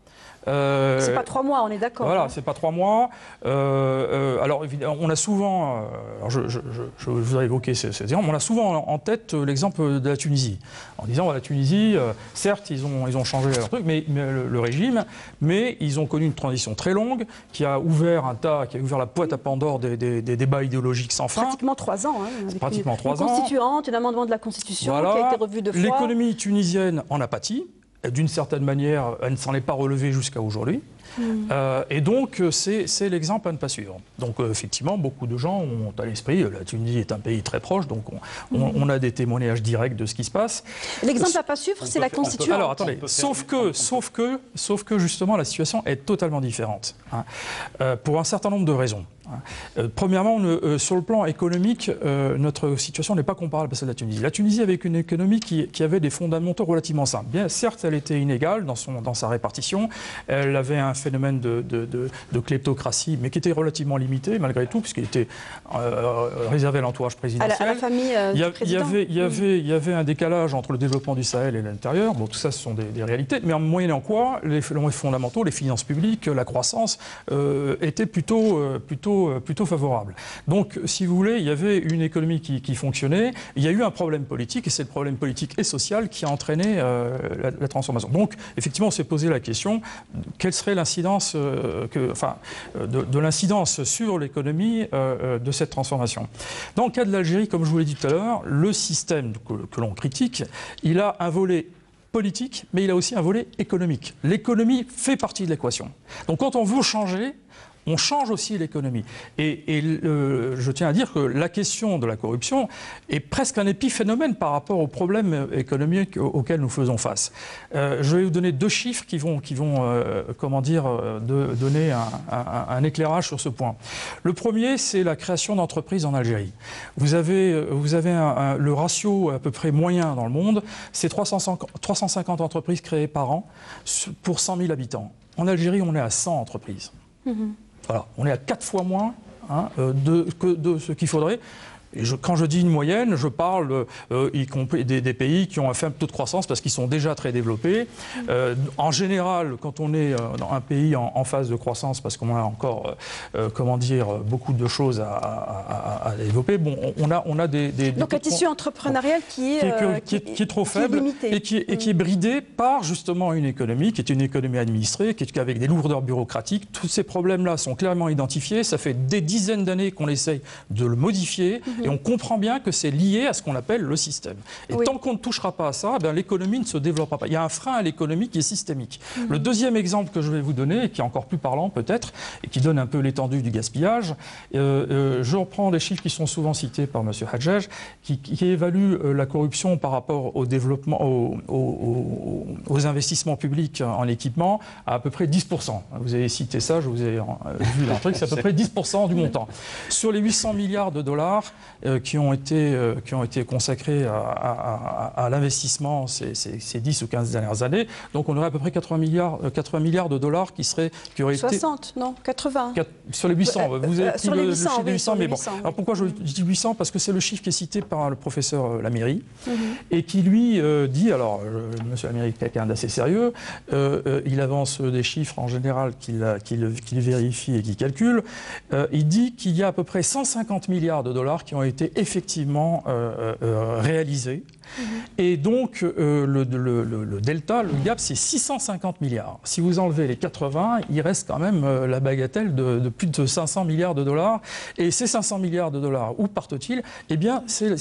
Speaker 4: Euh,
Speaker 2: c'est pas trois mois, on est d'accord.
Speaker 4: Voilà,
Speaker 2: hein.
Speaker 4: c'est pas trois mois. Euh, euh, alors, évidemment, on a souvent, euh, alors je, je, je, je voudrais évoquer ces, ces exemples, on a souvent en tête l'exemple de la Tunisie, en disant, voilà, la Tunisie, euh, certes, ils ont, ils ont changé leur truc, mais, mais le, le régime, mais ils ont connu une transition très longue, qui a ouvert un tas, qui a ouvert la boîte à Pandore des, des, des débats idéologiques sans fin.
Speaker 2: Pratiquement trois ans. Hein, avec
Speaker 4: pratiquement
Speaker 2: une,
Speaker 4: trois
Speaker 2: une
Speaker 4: ans.
Speaker 2: constituante, un amendement de la Constitution
Speaker 4: Voilà.
Speaker 2: qui a été revu deux fois.
Speaker 4: L'économie tunisienne en a pâti. D'une certaine manière, elle ne s'en est pas relevée jusqu'à aujourd'hui. Mmh. Euh, et donc, c'est l'exemple à ne pas suivre. Donc, euh, effectivement, beaucoup de gens ont à l'esprit, la Tunisie est un pays très proche, donc on, on, on a des témoignages directs de ce qui se passe.
Speaker 2: L'exemple à ne pas suivre, c'est la Constituante.
Speaker 4: Alors, attendez, sauf que, sauf, que, sauf que, justement, la situation est totalement différente, hein, euh, pour un certain nombre de raisons. Euh, premièrement, on, euh, sur le plan économique, euh, notre situation n'est pas comparable à celle de la Tunisie. La Tunisie avait une économie qui, qui avait des fondamentaux relativement simples. Bien, certes, elle était inégale dans, son, dans sa répartition. Elle avait un phénomène de, de, de, de kleptocratie, mais qui était relativement limité malgré tout, puisqu'il était euh, réservé à l'entourage présidentiel.
Speaker 2: À la, à la famille euh,
Speaker 4: il, y a,
Speaker 2: du président.
Speaker 4: Il y, avait, il, y avait, il y avait un décalage entre le développement du Sahel et l'intérieur. Bon, tout ça, ce sont des, des réalités. Mais en moyennant quoi, les, les fondamentaux, les finances publiques, la croissance euh, étaient plutôt, euh, plutôt plutôt favorable. Donc, si vous voulez, il y avait une économie qui, qui fonctionnait. Il y a eu un problème politique, et c'est le problème politique et social qui a entraîné euh, la, la transformation. Donc, effectivement, on s'est posé la question, quelle serait l'incidence euh, que, enfin, de, de l'incidence sur l'économie euh, de cette transformation. Dans le cas de l'Algérie, comme je vous l'ai dit tout à l'heure, le système que, que l'on critique, il a un volet politique, mais il a aussi un volet économique. L'économie fait partie de l'équation. Donc, quand on veut changer, on change aussi l'économie. Et, et euh, je tiens à dire que la question de la corruption est presque un épiphénomène par rapport aux problèmes économiques auxquels nous faisons face. Euh, je vais vous donner deux chiffres qui vont, qui vont euh, comment dire, de, donner un, un, un éclairage sur ce point. Le premier, c'est la création d'entreprises en Algérie. Vous avez, vous avez un, un, le ratio à peu près moyen dans le monde, c'est trois cent cinquante entreprises créées par an pour cent mille habitants. En Algérie, on est à cent entreprises. Mmh. Voilà, on est à quatre fois moins hein, de, que de ce qu'il faudrait. Et je, quand je dis une moyenne, je parle euh, y compris des, des pays qui ont un faible taux de croissance parce qu'ils sont déjà très développés. Euh, en général, quand on est euh, dans un pays en, en phase de croissance, parce qu'on a encore, euh, comment dire, beaucoup de choses à, à, à, à développer, bon, on a, on a des, des
Speaker 2: donc un tissu entrepreneurial qui est,
Speaker 4: qui, est,
Speaker 2: euh,
Speaker 4: qui, est, qui est trop
Speaker 2: qui
Speaker 4: faible
Speaker 2: est
Speaker 4: et, qui est, et qui est bridé par justement une économie qui est une économie administrée, qui est avec des lourdeurs bureaucratiques. Tous ces problèmes-là sont clairement identifiés. Ça fait des dizaines d'années qu'on essaye de le modifier. Mm-hmm. Et on comprend bien que c'est lié à ce qu'on appelle le système. Et oui. tant qu'on ne touchera pas à ça, eh l'économie ne se développera pas. Il y a un frein à l'économie qui est systémique. Mmh. Le deuxième exemple que je vais vous donner, et qui est encore plus parlant peut-être, et qui donne un peu l'étendue du gaspillage, euh, euh, je reprends des chiffres qui sont souvent cités par M. Hadjaj, qui, qui évalue euh, la corruption par rapport au développement, au, au, aux investissements publics en équipement à à peu près dix pour cent. Vous avez cité ça, je vous ai euh, vu un truc, c'est à peu près dix pour cent du montant. Sur les huit cents milliards de dollars, euh, qui ont été, euh, qui ont été consacrés à, à, à, à l'investissement ces, ces, ces dix ou quinze dernières années. Donc on aurait à peu près quatre-vingts milliards, quatre-vingts milliards de dollars qui, seraient, qui auraient
Speaker 2: soixante, été... non, quatre-vingts.
Speaker 4: quatre, sur les huit cents, euh, vous avez
Speaker 2: euh, sur les huit cents,
Speaker 4: le chiffre
Speaker 2: oui,
Speaker 4: des huit cents, mais bon.
Speaker 2: huit cents, oui.
Speaker 4: Alors pourquoi je dis huit cents? Parce que c'est le chiffre qui est cité par le professeur euh, Lamiri, mm-hmm. et qui lui euh, dit, alors euh, M. Lamiri est quelqu'un d'assez sérieux, euh, euh, il avance des chiffres en général qu'il qu'il, qu'il vérifie et qu'il calcule, euh, il dit qu'il y a à peu près cent cinquante milliards de dollars qui ont été effectivement euh, euh, réalisés. Mmh. Et donc, euh, le, le, le, le delta, le gap, c'est six cent cinquante milliards. Si vous enlevez les quatre-vingts, il reste quand même euh, la bagatelle de, de plus de cinq cents milliards de dollars. Et ces cinq cents milliards de dollars, où partent-ils? Eh bien,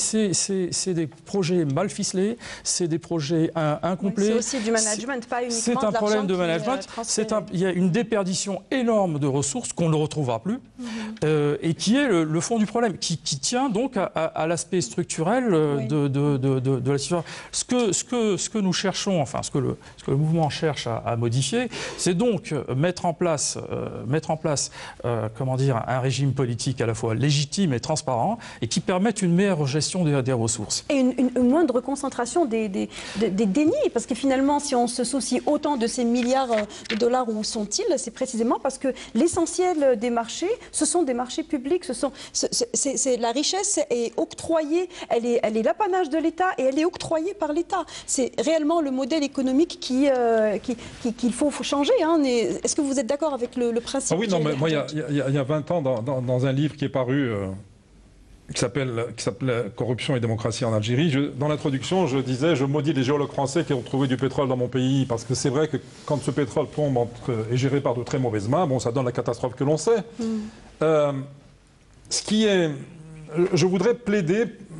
Speaker 4: c'est des projets mal ficelés, c'est des projets in, incomplets.
Speaker 2: Oui, c'est aussi du management, pas uniquement
Speaker 4: C'est un
Speaker 2: de
Speaker 4: problème de management.
Speaker 2: C'est
Speaker 4: un, il y a une déperdition énorme de ressources qu'on ne retrouvera plus, mmh. euh, et qui est le, le fond du problème, qui, qui tient donc à, à, à l'aspect structurel euh, oui. de, de, de, de de la situation. Ce que, ce, que, ce que nous cherchons, enfin ce que le, ce que le mouvement cherche à, à modifier, c'est donc mettre en place, euh, mettre en place euh, comment dire, un régime politique à la fois légitime et transparent et qui permette une meilleure gestion des, des ressources.
Speaker 2: Et une, une, une moindre concentration des, des, des, des dénis, parce que finalement, si on se soucie autant de ces milliards de dollars, où sont-ils? C'est précisément parce que l'essentiel des marchés, ce sont des marchés publics, ce sont, c'est la richesse richesse est octroyée, elle est, elle est l'apanage de l'État et elle est octroyée par l'État. C'est réellement le modèle économique qui, euh, qui, qui, qu'il faut, faut changer. Hein. Est-ce que vous êtes d'accord avec le, le principe?
Speaker 3: Ah oui, non, mais moi, il y a, il y a, il y a vingt ans, dans, dans, dans un livre qui est paru, euh, qui s'appelle « Corruption et démocratie en Algérie », je, dans l'introduction, je disais « Je maudis les géologues français qui ont trouvé du pétrole dans mon pays », parce que c'est vrai que quand ce pétrole tombe entre, est géré par de très mauvaises mains, bon, ça donne la catastrophe que l'on sait. Mm. Euh, ce qui est... Je voudrais plaider,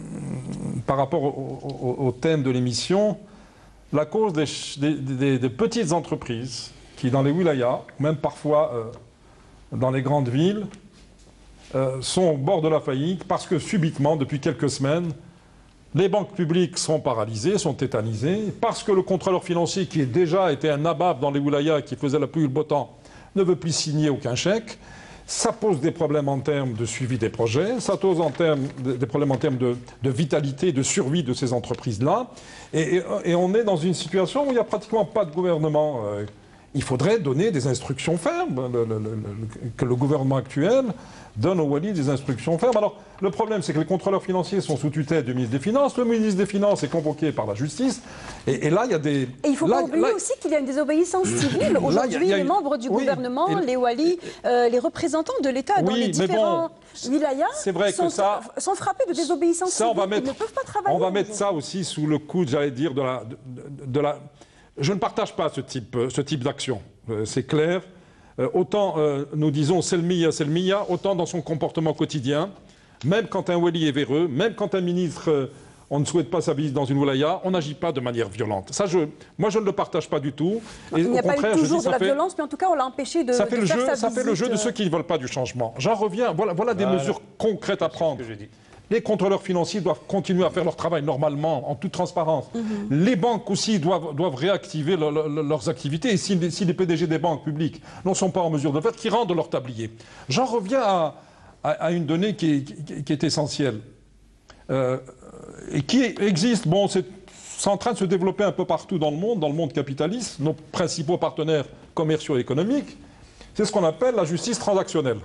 Speaker 3: par rapport au, au, au thème de l'émission, la cause des, des, des, des petites entreprises qui, dans les wilayas, même parfois euh, dans les grandes villes, Euh, sont au bord de la faillite parce que subitement, depuis quelques semaines, les banques publiques sont paralysées, sont tétanisées, parce que le contrôleur financier, qui déjà était un nabab dans les wilayas, qui faisait la pluie et le beau temps, ne veut plus signer aucun chèque. Ça pose des problèmes en termes de suivi des projets, ça pose en termes, des problèmes en termes de, de vitalité, de survie de ces entreprises-là. Et, et, et on est dans une situation où il n'y a pratiquement pas de gouvernement. Euh, il faudrait donner des instructions fermes, le, le, le, que le gouvernement actuel donne au Wali des instructions fermes. Alors, le problème, c'est que les contrôleurs financiers sont sous tutelle du ministre des Finances. Le ministre des Finances est convoqué par la justice. Et, et là, il y a des...
Speaker 2: Et il ne faut
Speaker 3: là,
Speaker 2: pas oublier là, aussi qu'il y a une désobéissance civile. Aujourd'hui, les une... membres du oui, gouvernement, et... les Walis, euh, les représentants de l'État oui, dans les différents bon, wilayas sont, ça, sont frappés de désobéissance
Speaker 3: ça,
Speaker 2: civile.
Speaker 3: On va mettre,
Speaker 2: ils ne peuvent pas travailler.
Speaker 3: On va mettre ça aussi sous le coup, j'allais dire, de la, de, de, de la... Je ne partage pas ce type, ce type d'action. Euh, c'est clair. Euh, autant euh, nous disons Selmiya, Selmiya, autant dans son comportement quotidien, même quand un wali est véreux, même quand un ministre, euh, on ne souhaite pas sa visite dans une wilaya, on n'agit pas de manière violente. Ça, je, moi, je ne le partage pas du tout.
Speaker 2: Et il n'y a pas eu toujours de la violence, mais en tout cas, on l'a empêché de,
Speaker 3: ça fait
Speaker 2: de
Speaker 3: le
Speaker 2: faire
Speaker 3: jeu,
Speaker 2: sa
Speaker 3: Ça
Speaker 2: visite.
Speaker 3: fait le jeu de ceux qui ne veulent pas du changement. J'en reviens, voilà, voilà des voilà. mesures concrètes à prendre. Les contrôleurs financiers doivent continuer à faire leur travail normalement, en toute transparence. Mm-hmm. Les banques aussi doivent, doivent réactiver le, le, leurs activités. Et si, si les P D G des banques publiques ne sont pas en mesure de le faire, qu'ils rendent leur tablier. J'en reviens à, à, à une donnée qui est, qui, qui est essentielle. Euh, et qui existe, bon, c'est en train de se développer un peu partout dans le monde, dans le monde capitaliste. Nos principaux partenaires commerciaux et économiques, c'est ce qu'on appelle la justice transactionnelle.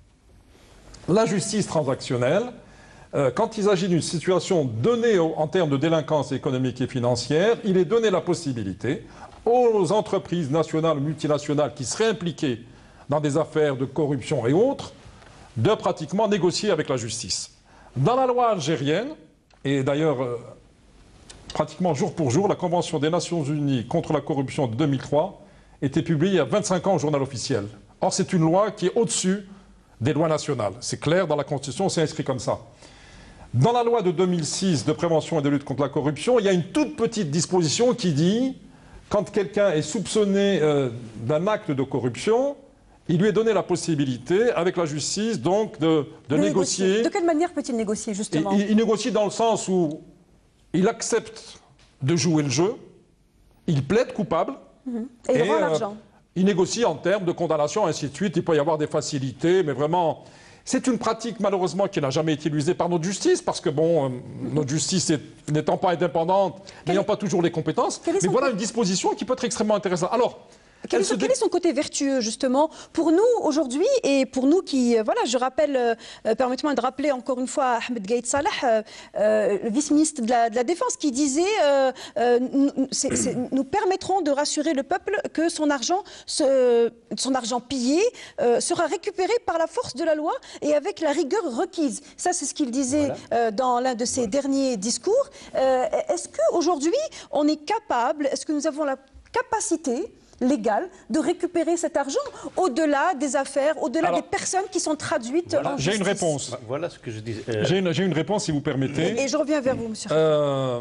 Speaker 3: La justice transactionnelle, Euh, quand il s'agit d'une situation donnée au, en termes de délinquance économique et financière, il est donné la possibilité aux entreprises nationales, multinationales qui seraient impliquées dans des affaires de corruption et autres, de pratiquement négocier avec la justice. Dans la loi algérienne, et d'ailleurs euh, pratiquement jour pour jour, la Convention des Nations Unies contre la corruption de deux mille trois était publiée il y a vingt-cinq ans au journal officiel. Or, c'est une loi qui est au-dessus des lois nationales. C'est clair, dans la Constitution, c'est inscrit comme ça. Dans la loi de deux mille six de prévention et de lutte contre la corruption, il y a une toute petite disposition qui dit quand quelqu'un est soupçonné euh, d'un acte de corruption, il lui est donné la possibilité, avec la justice, donc de, de, de négocier. négocier.
Speaker 2: De quelle manière peut-il négocier, justement?
Speaker 3: il, il négocie dans le sens où il accepte de jouer le jeu, il plaide coupable.
Speaker 2: Mmh. Et il et, rend euh, l'argent.
Speaker 3: Il négocie en termes de condamnation, ainsi de suite. Il peut y avoir des facilités, mais vraiment... C'est une pratique, malheureusement, qui n'a jamais été utilisée par notre justice, parce que, bon, euh, notre justice n'étant pas indépendante, n'ayant pas toujours les compétences, mais voilà une disposition qui peut être extrêmement intéressante. Alors,
Speaker 2: Quel est, son, quel est son côté vertueux, justement, pour nous, aujourd'hui, et pour nous qui, euh, voilà, je rappelle, euh, permettez-moi de rappeler encore une fois Ahmed Gaïd Salah, euh, euh, le vice-ministre de la, de la Défense, qui disait euh, euh, nous, c'est, c'est, nous permettrons de rassurer le peuple que son argent, ce, son argent pillé euh, sera récupéré par la force de la loi et avec la rigueur requise. Ça, c'est ce qu'il disait voilà. euh, dans l'un de ses voilà. derniers discours. Euh, est-ce qu'aujourd'hui, on est capable, est-ce que nous avons la capacité légal de récupérer cet argent au-delà des affaires, au-delà des personnes qui sont traduites
Speaker 3: voilà,
Speaker 2: en justice?
Speaker 3: J'ai une réponse.
Speaker 1: Voilà ce que je disais. Euh...
Speaker 3: J'ai une, une réponse, si vous permettez.
Speaker 2: Et, et je reviens vers vous, monsieur.
Speaker 3: Euh,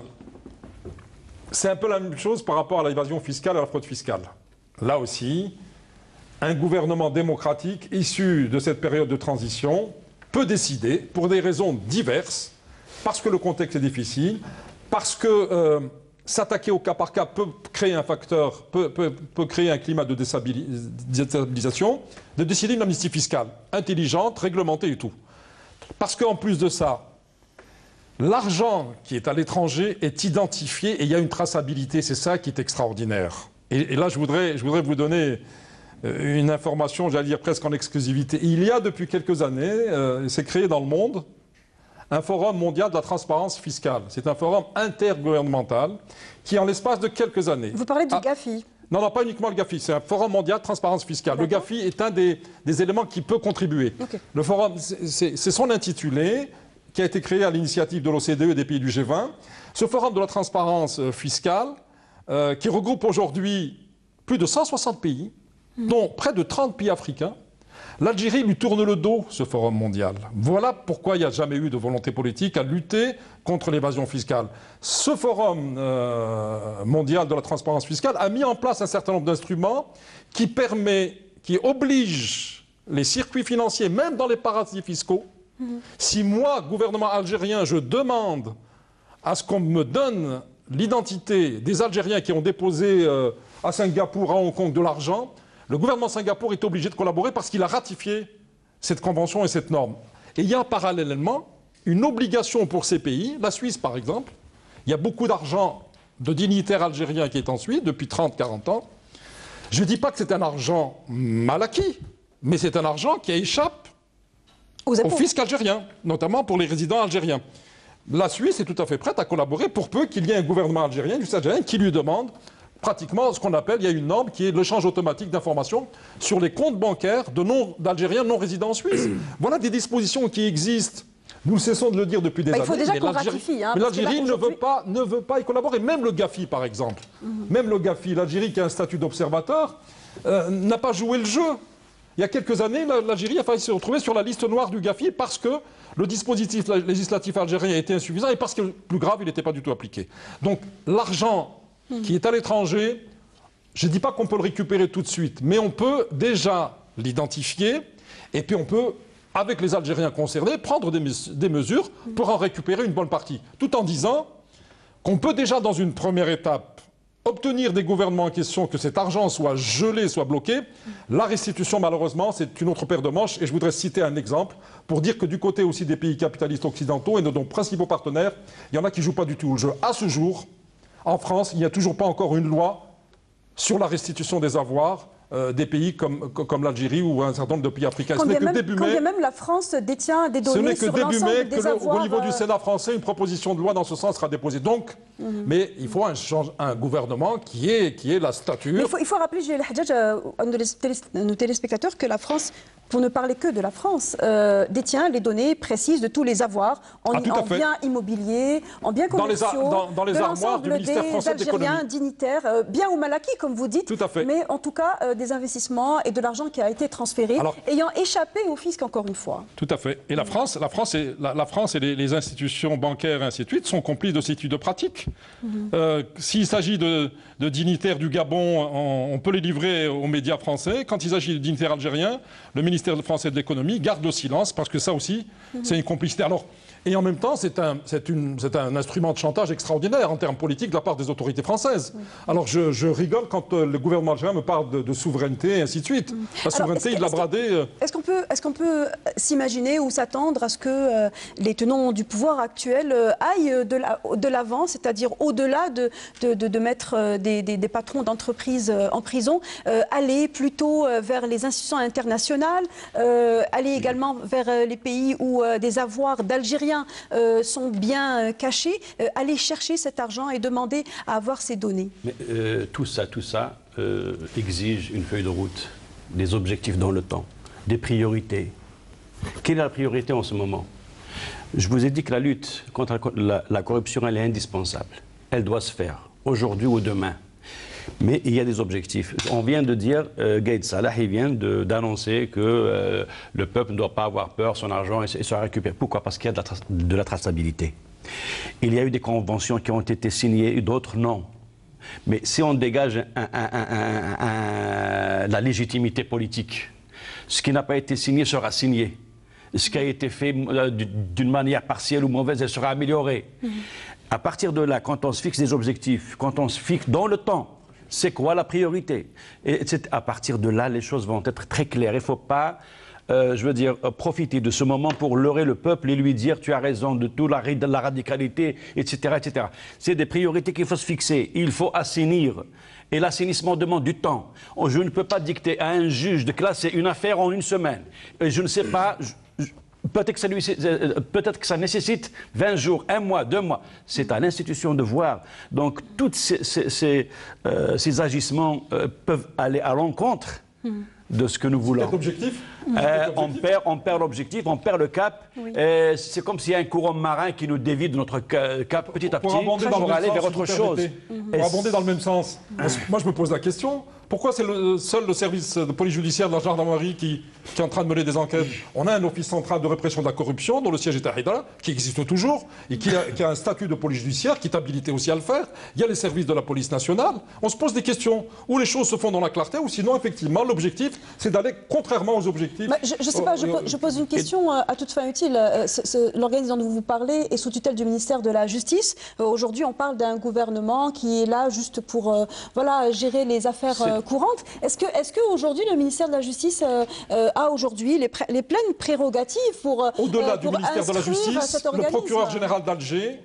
Speaker 3: c'est un peu la même chose par rapport à l'évasion fiscale et à la fraude fiscale. Là aussi, un gouvernement démocratique issu de cette période de transition peut décider, pour des raisons diverses, parce que le contexte est difficile, parce que... Euh, s'attaquer au cas par cas peut créer un facteur, peut, peut, peut créer un climat de déstabilisation, de décider une amnistie fiscale intelligente, réglementée et tout. Parce qu'en plus de ça, l'argent qui est à l'étranger est identifié et il y a une traçabilité, c'est ça qui est extraordinaire. Et, et là, je voudrais, je voudrais vous donner une information, j'allais dire presque en exclusivité. Il y a depuis quelques années, euh, c'est créé dans le monde, un forum mondial de la transparence fiscale. C'est un forum intergouvernemental qui, en l'espace de quelques années...
Speaker 2: Vous parlez du
Speaker 3: a...
Speaker 2: GAFI?
Speaker 3: Non, non, pas uniquement le GAFI, c'est un forum mondial de transparence fiscale. Le GAFI est un des, des éléments qui peut contribuer. Okay. Le forum, c'est son intitulé, qui a été créé à l'initiative de l'O C D E et des pays du G vingt. Ce forum de la transparence fiscale, euh, qui regroupe aujourd'hui plus de cent soixante pays, mmh. dont près de trente pays africains. L'Algérie lui tourne le dos, ce forum mondial. Voilà pourquoi il n'y a jamais eu de volonté politique à lutter contre l'évasion fiscale. Ce forum euh, mondial de la transparence fiscale a mis en place un certain nombre d'instruments qui permet, qui obligent les circuits financiers, même dans les paradis fiscaux. Mmh. Si moi, gouvernement algérien, je demande à ce qu'on me donne l'identité des Algériens qui ont déposé euh, à Singapour, à Hong Kong, de l'argent, le gouvernement de Singapour est obligé de collaborer parce qu'il a ratifié cette convention et cette norme. Et il y a parallèlement une obligation pour ces pays, la Suisse par exemple, il y a beaucoup d'argent de dignitaires algériens qui est en Suisse depuis trente à quarante ans. Je ne dis pas que c'est un argent mal acquis, mais c'est un argent qui échappe au fisc algérien, notamment pour les résidents algériens. La Suisse est tout à fait prête à collaborer pour peu qu'il y ait un gouvernement algérien, du algérien, qui lui demande pratiquement ce qu'on appelle, il y a une norme qui est l'échange automatique d'informations sur les comptes bancaires d'Algériens non, non résidents en Suisse. Voilà des dispositions qui existent. Nous ne cessons de le dire depuis des
Speaker 2: bah,
Speaker 3: années.
Speaker 2: Il faut déjà qu'on ratifie. Hein,
Speaker 3: mais l'Algérie ne veut pas, ne veut pas y collaborer. Même le GAFI, par exemple. Mm-hmm. Même le GAFI, l'Algérie qui a un statut d'observateur, euh, n'a pas joué le jeu. Il y a quelques années, l'Algérie a failli se retrouver sur la liste noire du GAFI parce que le dispositif législatif algérien était insuffisant et parce que, plus grave, il n'était pas du tout appliqué. Donc l'argent qui est à l'étranger, je ne dis pas qu'on peut le récupérer tout de suite, mais on peut déjà l'identifier et puis on peut, avec les Algériens concernés, prendre des, mes des mesures pour en récupérer une bonne partie. Tout en disant qu'on peut déjà, dans une première étape, obtenir des gouvernements en question que cet argent soit gelé, soit bloqué. La restitution, malheureusement, c'est une autre paire de manches. Et je voudrais citer un exemple pour dire que du côté aussi des pays capitalistes occidentaux et de nos principaux partenaires, il y en a qui ne jouent pas du tout le jeu. À ce jour, en France, il n'y a toujours pas encore une loi sur la restitution des avoirs euh, des pays comme, comme l'Algérie ou un certain nombre de pays africains.
Speaker 2: Quand
Speaker 3: Ce n'est que
Speaker 2: même,
Speaker 3: début
Speaker 2: quand
Speaker 3: mai.
Speaker 2: même la France détient des données
Speaker 3: sur l'ensemble des avoirs. Ce n'est que début mai que le, au niveau du Sénat français, une proposition de loi dans ce sens sera déposée. Donc, mm-hmm. mais il faut un, un gouvernement qui ait, qui ait la stature.
Speaker 2: Il faut, il faut rappeler, Gilles Hadjadj, à nos téléspectateurs, que la France, pour ne parler que de la France, euh, détient les données précises de tous les avoirs en,
Speaker 3: ah,
Speaker 2: en biens immobiliers, en biens commerciaux,
Speaker 3: dans les, dans, dans les
Speaker 2: de
Speaker 3: armoires du ministère français de l'économie.
Speaker 2: Algériens dignitaires, euh, bien ou mal acquis, comme vous dites,
Speaker 3: tout à fait.
Speaker 2: Mais en tout cas euh, des investissements et de l'argent qui a été transféré, alors, ayant échappé au fisc encore une fois.
Speaker 3: Tout à fait. Et la France, la France et, la, la France et les, les institutions bancaires et ainsi de suite sont complices de ces études de pratique. Mm-hmm. euh, S'il s'agit de, de dignitaires du Gabon, on, on peut les livrer aux médias français. Quand il s'agit de dignitaires algériens, le ministère français de l'économie garde le silence parce que ça aussi, mm-hmm. c'est une complicité. Alors, et en même temps, c'est un, un instrument de chantage extraordinaire en termes politiques de la part des autorités françaises. Oui. Alors je, je rigole quand euh, le gouvernement algérien me parle de, de souveraineté et ainsi de suite. Oui. La souveraineté, il l'a bradée. Euh...
Speaker 2: Est-ce qu'on peut, est-ce qu'on peut s'imaginer ou s'attendre à ce que euh, les tenants du pouvoir actuel euh, aillent de l'avant, la, c'est-à-dire au-delà de, de, de, de mettre euh, des, des, des patrons d'entreprises euh, en prison, euh, aller plutôt euh, vers les institutions internationales, euh, aller également vers euh, les pays où euh, des avoirs d'Algériens Euh, sont bien euh, cachés, euh, aller chercher cet argent et demander à avoir ces données.
Speaker 1: Mais euh, tout ça, tout ça euh, exige une feuille de route, des objectifs dans le temps, des priorités. Quelle est la priorité en ce moment? Je vous ai dit que la lutte contre la, la corruption, elle est indispensable. Elle doit se faire, aujourd'hui ou demain. Mais il y a des objectifs. On vient de dire, euh, Gaïd Salah, il vient d'annoncer que euh, le peuple ne doit pas avoir peur, son argent et sera récupéré. Pourquoi? Parce qu'il y a de la, de la traçabilité. Il y a eu des conventions qui ont été signées, d'autres non. Mais si on dégage un, un, un, un, un, la légitimité politique, ce qui n'a pas été signé sera signé. Ce qui a été fait euh, d'une manière partielle ou mauvaise, elle sera améliorée. Mmh. À partir de là, quand on se fixe des objectifs, quand on se fixe dans le temps, c'est quoi la priorité? Et à partir de là, les choses vont être très claires. Il ne faut pas, euh, je veux dire, profiter de ce moment pour leurrer le peuple et lui dire tu as raison de tout, la, de la radicalité, et cetera, et cetera. C'est des priorités qu'il faut se fixer. Il faut assainir. Et l'assainissement demande du temps. Je ne peux pas dicter à un juge de classer une affaire en une semaine. Et je ne sais pas... Je, peut-être que, ça lui- peut-être que ça nécessite vingt jours, un mois, deux mois. C'est à l'institution de voir. Donc, tous ces, ces, ces, euh, ces agissements euh, peuvent aller à l'encontre mmh. de ce que nous voulons.
Speaker 3: C'est l'objectif
Speaker 1: euh, on perd, on perd l'objectif, on perd le cap. Oui. C'est comme s'il y a un courant marin qui nous dévie de notre cap petit à petit
Speaker 3: pour,
Speaker 1: pour aller vers autre chose.
Speaker 3: Mmh. Pour abonder dans le même sens. Moi, je me pose la question. Pourquoi c'est le, seul le service de police judiciaire de la gendarmerie qui, qui est en train de mener des enquêtes? On a un office central de répression de la corruption, dont le siège est à Haïdara, qui existe toujours, et qui a, qui a un statut de police judiciaire, qui est habilité aussi à le faire. Il y a les services de la police nationale. On se pose des questions où les choses se font dans la clarté, ou sinon, effectivement, l'objectif, c'est d'aller contrairement aux objectifs.
Speaker 2: Bah, je ne sais pas, je, je pose une question euh, à toute fin utile. Euh, L'organisme dont vous parlez est sous tutelle du ministère de la Justice. Euh, Aujourd'hui, on parle d'un gouvernement qui est là juste pour euh, voilà, gérer les affaires euh, courantes. Est-ce que, est-ce qu'aujourd'hui, le ministère de la Justice euh, euh, a aujourd'hui les, les pleines prérogatives pour euh,
Speaker 3: Au-delà du ministère de la Justice, le procureur général d'Alger,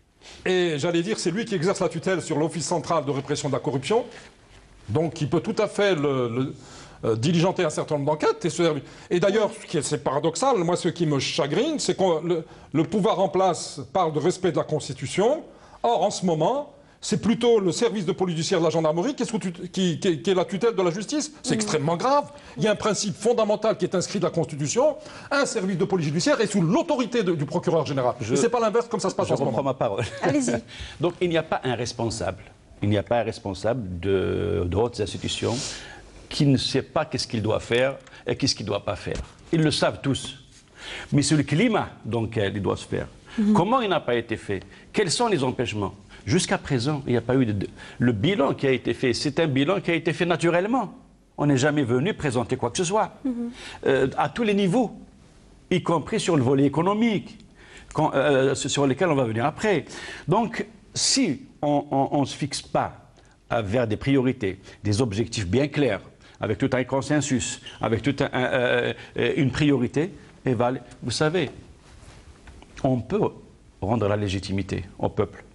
Speaker 3: et j'allais dire, c'est lui qui exerce la tutelle sur l'Office central de répression de la corruption, donc qui peut tout à fait le, le, euh, diligenter un certain nombre d'enquêtes. Et, et d'ailleurs, c'est paradoxal, moi ce qui me chagrine, c'est que le, le pouvoir en place parle de respect de la Constitution. Or, en ce moment, c'est plutôt le service de police judiciaire de la gendarmerie qui est, sous, qui, qui, qui est la tutelle de la justice. C'est mmh. extrêmement grave. Il y a un principe fondamental qui est inscrit de la Constitution. Un service de police judiciaire est sous l'autorité du procureur général. Je, c'est pas l'inverse comme ça se passe en ce moment.
Speaker 1: Je reprends ma parole.
Speaker 2: Allez-y.
Speaker 1: Donc il n'y a pas un responsable. Il n'y a pas un responsable de, de hautes institutions qui ne sait pas qu'est-ce qu'il doit faire et qu'est-ce qu'il ne doit pas faire. Ils le savent tous. Mais c'est le climat dans lequel il doit se faire. Mmh. Comment il n'a pas été fait? Quels sont les empêchements? Jusqu'à présent, il n'y a pas eu de... Le bilan qui a été fait, c'est un bilan qui a été fait naturellement. On n'est jamais venu présenter quoi que ce soit. Mm-hmm. euh, à tous les niveaux, y compris sur le volet économique, quand, euh, sur lequel on va venir après. Donc, si on ne se fixe pas à, vers des priorités, des objectifs bien clairs, avec tout un consensus, avec toute un, euh, une priorité, et va, vous savez, on peut rendre la légitimité au peuple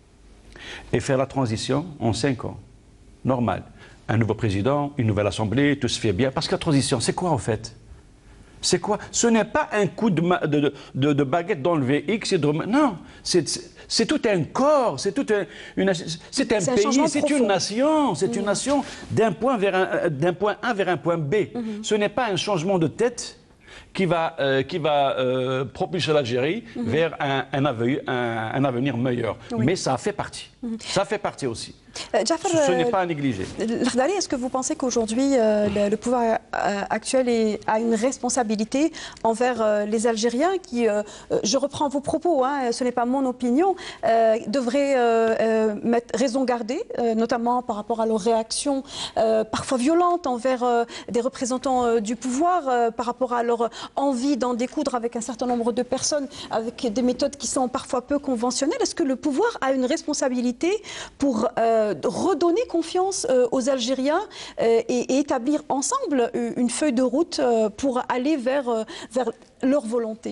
Speaker 1: et faire la transition en cinq ans. Normal. Un nouveau président, une nouvelle assemblée, tout se fait bien. Parce que la transition, c'est quoi en fait? C'est quoi? Ce n'est pas un coup de, de, de, de baguette d'enlever X et de... Non, c'est tout un corps, c'est tout un, une, c'est un pays, c'est une nation, c'est mmh. une nation d'un point, vers un, d'un point A vers un point B. Mmh. Ce n'est pas un changement de tête qui va, euh, qui va euh, propulser l'Algérie mmh. vers un, un, avenir, un, un avenir meilleur. Oui. Mais ça fait partie. Mmh. Ça fait partie aussi.
Speaker 2: Euh, Jafar,
Speaker 1: ce n'est pas à négliger.
Speaker 2: L'Akhdari, est-ce que vous pensez qu'aujourd'hui, euh, le, le pouvoir euh, actuel est, a une responsabilité envers euh, les Algériens qui, euh, je reprends vos propos, hein, ce n'est pas mon opinion, euh, devraient euh, euh, mettre raison gardée, euh, notamment par rapport à leurs réactions euh, parfois violentes envers euh, des représentants euh, du pouvoir, euh, par rapport à leur envie d'en découdre avec un certain nombre de personnes, avec des méthodes qui sont parfois peu conventionnelles? Est-ce que le pouvoir a une responsabilité pour euh, redonner confiance euh, aux Algériens euh, et, et établir ensemble une feuille de route euh, pour aller vers, euh, vers leur volonté?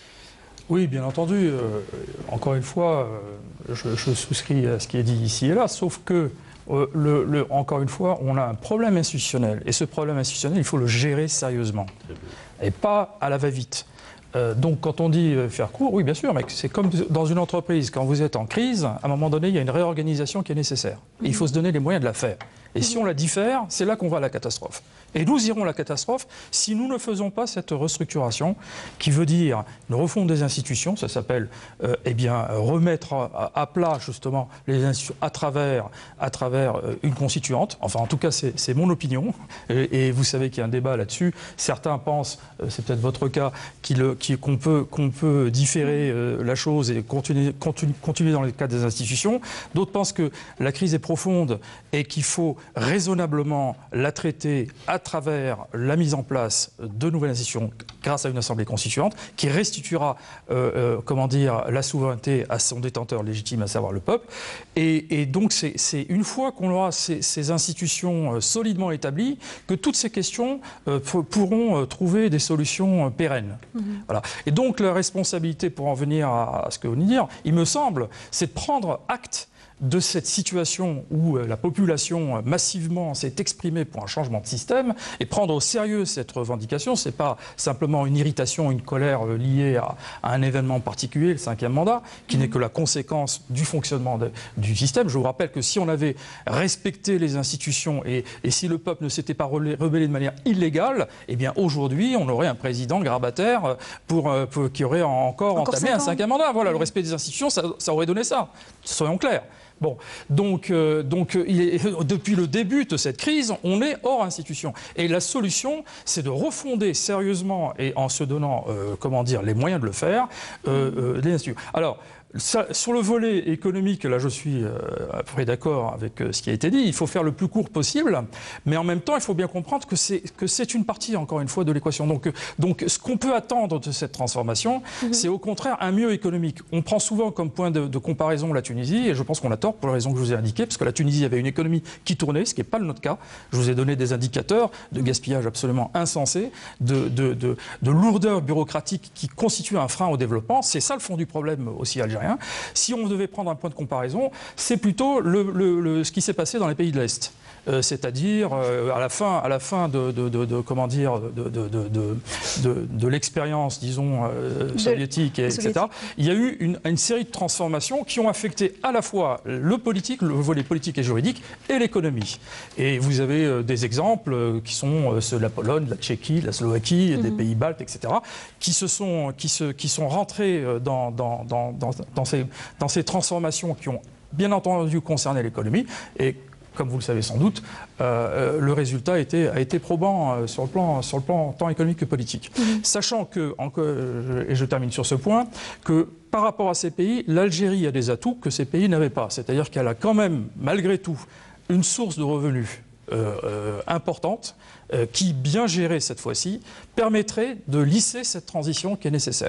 Speaker 4: Oui, bien entendu. Euh, encore une fois, euh, je, je souscris à ce qui est dit ici et là, sauf que, euh, le, le, encore une fois, on a un problème institutionnel. Et ce problème institutionnel, il faut le gérer sérieusement. Et pas à la va-vite. Euh, donc quand on dit euh, faire court, oui bien sûr, mais c'est comme dans une entreprise, quand vous êtes en crise, à un moment donné, il y a une réorganisation qui est nécessaire. Et il faut se donner les moyens de la faire. Et si on la diffère, c'est là qu'on va à la catastrophe. Et nous irons à la catastrophe si nous ne faisons pas cette restructuration, qui veut dire une refonte des institutions, ça s'appelle euh, eh bien, remettre à, à plat justement les institutions à travers, à travers euh, une constituante. Enfin en tout cas c'est mon opinion, et, et vous savez qu'il y a un débat là-dessus. Certains pensent, euh, c'est peut-être votre cas, qu'on qu qu'on peut, qu'on peut différer euh, la chose et continuer, continue, continuer dans le cadre des institutions. D'autres pensent que la crise est profonde et qu'il faut raisonnablement la traiter à travers la mise en place de nouvelles institutions grâce à une assemblée constituante qui restituera euh, euh, comment dire, la souveraineté à son détenteur légitime, à savoir le peuple. Et, et donc c'est une fois qu'on aura ces, ces institutions euh, solidement établies que toutes ces questions euh, pourront euh, trouver des solutions euh, pérennes. Mmh. Voilà. Et donc la responsabilité, pour en venir à, à ce que vous venez de dire, il me semble, c'est de prendre acte de cette situation où la population massivement s'est exprimée pour un changement de système et prendre au sérieux cette revendication. Ce n'est pas simplement une irritation, une colère liée à, à un événement particulier, le cinquième mandat, qui n'est que la conséquence du fonctionnement de, du système. Je vous rappelle que si on avait respecté les institutions et, et si le peuple ne s'était pas rebellé de manière illégale, eh bien aujourd'hui on aurait un président grabataire pour, pour, qui aurait encore, encore entamé un cinquième mandat. Voilà, le respect des institutions, ça, ça aurait donné ça, soyons clairs. Bon, donc, euh, donc il est, depuis le début de cette crise, on est hors institution. Et la solution, c'est de refonder sérieusement et en se donnant, euh, comment dire, les moyens de le faire, euh, euh, les institutions. Alors, ça, sur le volet économique, là je suis euh, à peu près d'accord avec euh, ce qui a été dit, il faut faire le plus court possible, mais en même temps il faut bien comprendre que c'est que c'est une partie, encore une fois, de l'équation. Donc, euh, donc ce qu'on peut attendre de cette transformation, mm-hmm. c'est au contraire un mieux économique. On prend souvent comme point de, de comparaison la Tunisie, et je pense qu'on a tort pour la raison que je vous ai indiquée, parce que la Tunisie avait une économie qui tournait, ce qui n'est pas notre cas. Je vous ai donné des indicateurs de gaspillage absolument insensé, de, de, de, de lourdeur bureaucratique qui constitue un frein au développement. C'est ça le fond du problème aussi algérien. Si on devait prendre un point de comparaison, c'est plutôt le, le, le, ce qui s'est passé dans les pays de l'Est. Euh, c'est-à-dire euh, à la fin, à la fin de, de, de, de comment dire, de, de, de, de, de, de l'expérience, disons, euh, soviétique, et, et cetera. Il y a eu une, une série de transformations qui ont affecté à la fois le politique, le volet politique et juridique, et l'économie. Et vous avez euh, des exemples euh, qui sont euh, ceux de la Pologne, de la Tchéquie, de la Slovaquie, mm-hmm. des pays baltes, et cetera, qui se sont, qui se, qui sont rentrés dans, dans, dans, dans, dans, ces, dans ces transformations qui ont bien entendu concerné l'économie. Et comme vous le savez sans doute, euh, le résultat a été, a été probant euh, sur, le plan, sur le plan tant économique que politique. Mmh. Sachant que, en, et je termine sur ce point, que par rapport à ces pays, l'Algérie a des atouts que ces pays n'avaient pas. C'est-à-dire qu'elle a quand même, malgré tout, une source de revenus euh, euh, importante, euh, qui, bien gérée cette fois-ci, permettrait de lisser cette transition qui est nécessaire.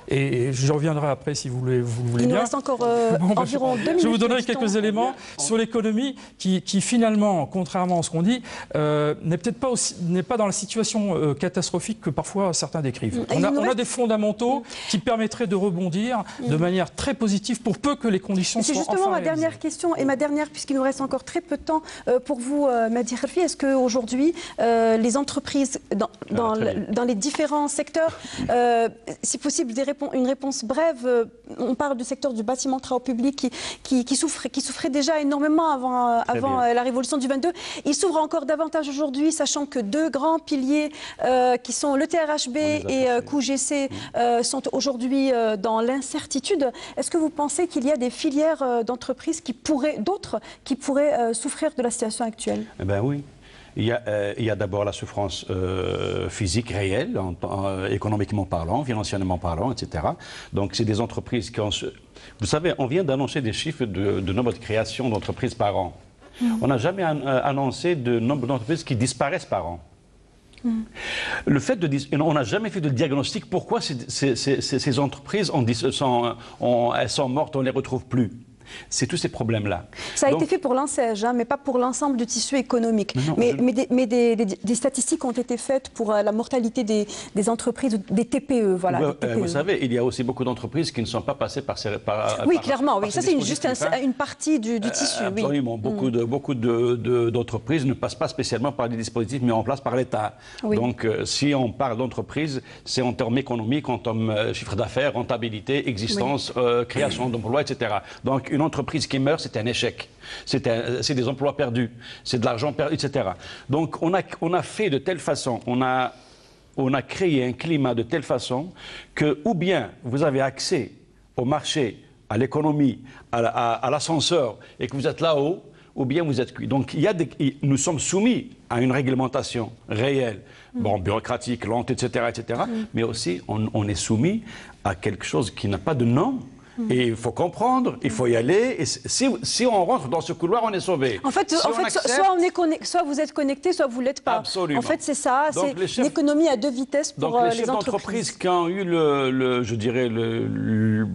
Speaker 4: Et je reviendrai après si vous voulez, vous voulez
Speaker 2: Il
Speaker 4: bien.
Speaker 2: nous reste encore euh, bon, environ deux minutes.
Speaker 4: Je vous donnerai quelques éléments sur l'économie qui, qui finalement, contrairement à ce qu'on dit, euh, n'est peut-être pas, aussi, n'est pas dans la situation euh, catastrophique que parfois certains décrivent. On a, on reste... a des fondamentaux qui permettraient de rebondir de manière très positive pour peu que les conditions soient enfin
Speaker 2: C'est justement ma
Speaker 4: réalisées.
Speaker 2: dernière question et ma dernière, puisqu'il nous reste encore très peu de temps euh, pour vous, euh, Mehdi Khelfi. Est-ce qu'aujourd'hui, euh, les entreprises dans, dans, ah, le, dans les différents secteurs, euh, si possible, des réponses une réponse brève. On parle du secteur du bâtiment travaux publics qui, qui, qui, souffrait, qui souffrait déjà énormément avant, avant la révolution du vingt-deux. Il s'ouvre encore davantage aujourd'hui, sachant que deux grands piliers euh, qui sont le T R H B et euh, Q G C euh, sont aujourd'hui euh, dans l'incertitude. Est-ce que vous pensez qu'il y a des filières euh, d'entreprises qui pourraient, d'autres, qui pourraient euh, souffrir de la situation actuelle?
Speaker 1: Eh ben oui. Il y a, euh, il y a d'abord la souffrance euh, physique réelle, en, en, économiquement parlant, financièrement parlant, et cetera. Donc, c'est des entreprises qui ont... Vous savez, on vient d'annoncer des chiffres de, de nombre de création d'entreprises par an. Mmh. On n'a jamais an, euh, annoncé de nombre d'entreprises qui disparaissent par an. Mmh. Le fait de, on n'a jamais fait de diagnostic pourquoi ces, ces, ces, ces entreprises ont, sont, ont, elles sont mortes, on ne les retrouve plus. C'est tous ces problèmes-là.
Speaker 2: Ça a Donc, été fait pour l'ANSEJ, hein, mais pas pour l'ensemble du tissu économique. Mais, non, mais, je... mais, des, mais des, des, des statistiques ont été faites pour euh, la mortalité des, des entreprises, des T P E. Voilà,
Speaker 1: vous,
Speaker 2: des T P E.
Speaker 1: Euh, vous savez, il y a aussi beaucoup d'entreprises qui ne sont pas passées par ces... Par,
Speaker 2: oui,
Speaker 1: par,
Speaker 2: clairement,
Speaker 1: par
Speaker 2: oui. Ça, c'est juste un, une partie du, du tissu.
Speaker 1: Euh, absolument. Oui. Beaucoup, mm. de, beaucoup de, de, d'entreprises ne passent pas spécialement par des dispositifs mis en place par l'État. Oui. Donc, euh, si on parle d'entreprise, c'est en termes économiques, en termes euh, chiffre d'affaires, rentabilité, existence, oui. euh, création d'emplois, et cetera. Donc, une entreprise qui meurt, c'est un échec. C'est des emplois perdus, c'est de l'argent perdu, et cetera. Donc on a, on a fait de telle façon, on a, on a créé un climat de telle façon que ou bien vous avez accès au marché, à l'économie, à, à, à l'ascenseur et que vous êtes là-haut, ou bien vous êtes cuit. Donc il y a des, nous sommes soumis à une réglementation réelle, mmh. bon, bureaucratique, lente, et cetera, et cetera. Mmh. Mais aussi on, on est soumis à quelque chose qui n'a pas de nom. Et il faut comprendre, il faut y aller. Et si, si on rentre dans ce couloir, on est sauvé.
Speaker 2: En fait,
Speaker 1: si
Speaker 2: en fait accepte... soit, on est connecté, soit vous êtes connecté, soit vous ne l'êtes pas.
Speaker 1: Absolument.
Speaker 2: En fait, c'est ça. C'est l'économie à deux vitesses pour
Speaker 1: donc,
Speaker 2: les,
Speaker 1: les chefs
Speaker 2: entreprises.
Speaker 1: d'entreprise qui ont eu, le, le, je dirais, le, le,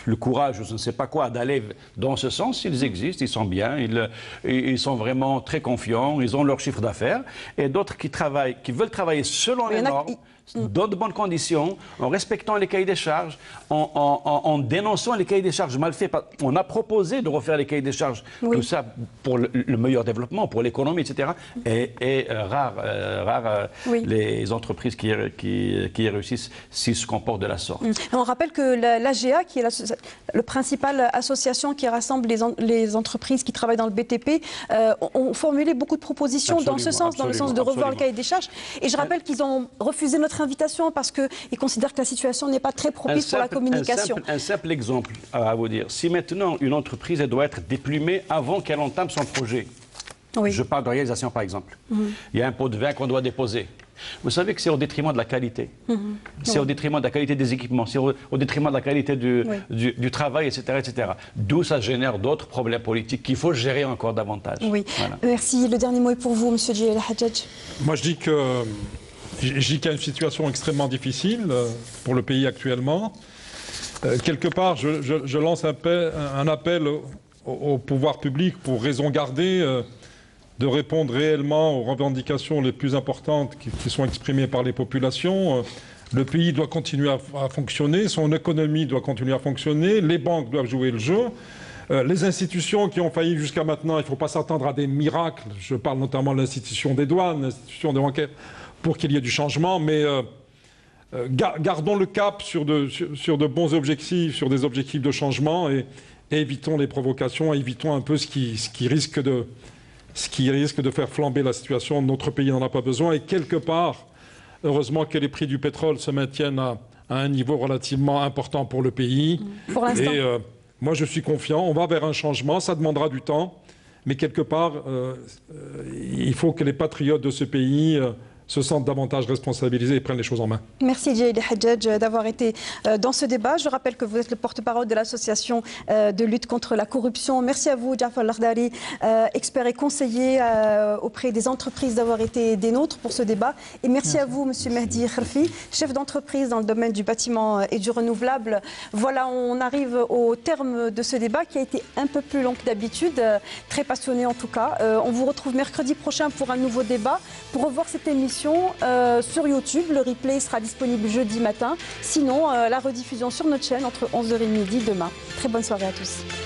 Speaker 1: le courage, je ne sais pas quoi, d'aller dans ce sens, ils existent, ils sont bien, ils, ils sont vraiment très confiants, ils ont leur chiffre d'affaires, et d'autres qui travaillent, qui veulent travailler selon les normes, dans de bonnes conditions, en respectant les cahiers des charges, en, en, en dénonçant les cahiers des charges mal faits. On a proposé de refaire les cahiers des charges, oui. tout ça pour le, le meilleur développement, pour l'économie, et cetera. Et, et euh, rare, euh, rare euh, oui. les entreprises qui, qui, qui réussissent s'ils se comportent de la sorte.
Speaker 2: On rappelle que l'A G A, qui est la, le principal association qui rassemble les, en, les entreprises qui travaillent dans le B T P, euh, ont formulé beaucoup de propositions absolument, dans ce sens, dans le sens de revoir absolument. le cahier des charges. Et je rappelle qu'ils ont refusé notre invitation parce qu'ils considèrent que la situation n'est pas très propice simple, pour la communication.
Speaker 1: Un simple, un simple exemple à vous dire. Si maintenant une entreprise elle doit être déplumée avant qu'elle entame son projet, oui. je parle de réalisation par exemple, mm-hmm. il y a un pot de vin qu'on doit déposer. Vous savez que c'est au détriment de la qualité. Mm-hmm. C'est oui. au détriment de la qualité des équipements, c'est au, au détriment de la qualité du, oui. du, du travail, et cetera et cetera. D'où ça génère d'autres problèmes politiques qu'il faut gérer encore davantage.
Speaker 2: Oui. Voilà. Merci. Le dernier mot est pour vous, M. Djeil El-Hadjadj.
Speaker 3: Moi, je dis que... Je dis qu'il y a une situation extrêmement difficile pour le pays actuellement. Euh, quelque part, je, je, je lance un appel, un appel au, au pouvoir public pour raison garder euh, de répondre réellement aux revendications les plus importantes qui, qui sont exprimées par les populations. Euh, le pays doit continuer à, à fonctionner, son économie doit continuer à fonctionner, les banques doivent jouer le jeu. Euh, les institutions qui ont failli jusqu'à maintenant, il ne faut pas s'attendre à des miracles. Je parle notamment de l'institution des douanes, l'institution des bancaires, pour qu'il y ait du changement, mais euh, euh, gardons le cap sur de, sur, sur de bons objectifs, sur des objectifs de changement et, et évitons les provocations, évitons un peu ce qui, ce, qui risque de, ce qui risque de faire flamber la situation. Notre pays n'en a pas besoin et quelque part, heureusement que les prix du pétrole se maintiennent à, à un niveau relativement important pour le pays.
Speaker 2: Pour l'instant.
Speaker 3: Et euh, moi je suis confiant, on va vers un changement, ça demandera du temps, mais quelque part, euh, euh, il faut que les patriotes de ce pays... Euh, se sentent davantage responsabilisés et prennent les choses en main.
Speaker 2: Merci Djeil El-Hadjadj d'avoir été dans ce débat. Je rappelle que vous êtes le porte-parole de l'association de lutte contre la corruption. Merci à vous, Jafar Lakhdari, expert et conseiller auprès des entreprises d'avoir été des nôtres pour ce débat. Et merci, merci. à vous, Monsieur Mehdi Kherfi, chef d'entreprise dans le domaine du bâtiment et du renouvelable. Voilà, on arrive au terme de ce débat qui a été un peu plus long que d'habitude, très passionné en tout cas. On vous retrouve mercredi prochain pour un nouveau débat. Pour revoir cette émission, Euh, sur YouTube, le replay sera disponible jeudi matin. Sinon, euh, la rediffusion sur notre chaîne entre onze heures et midi demain. Très bonne soirée à tous.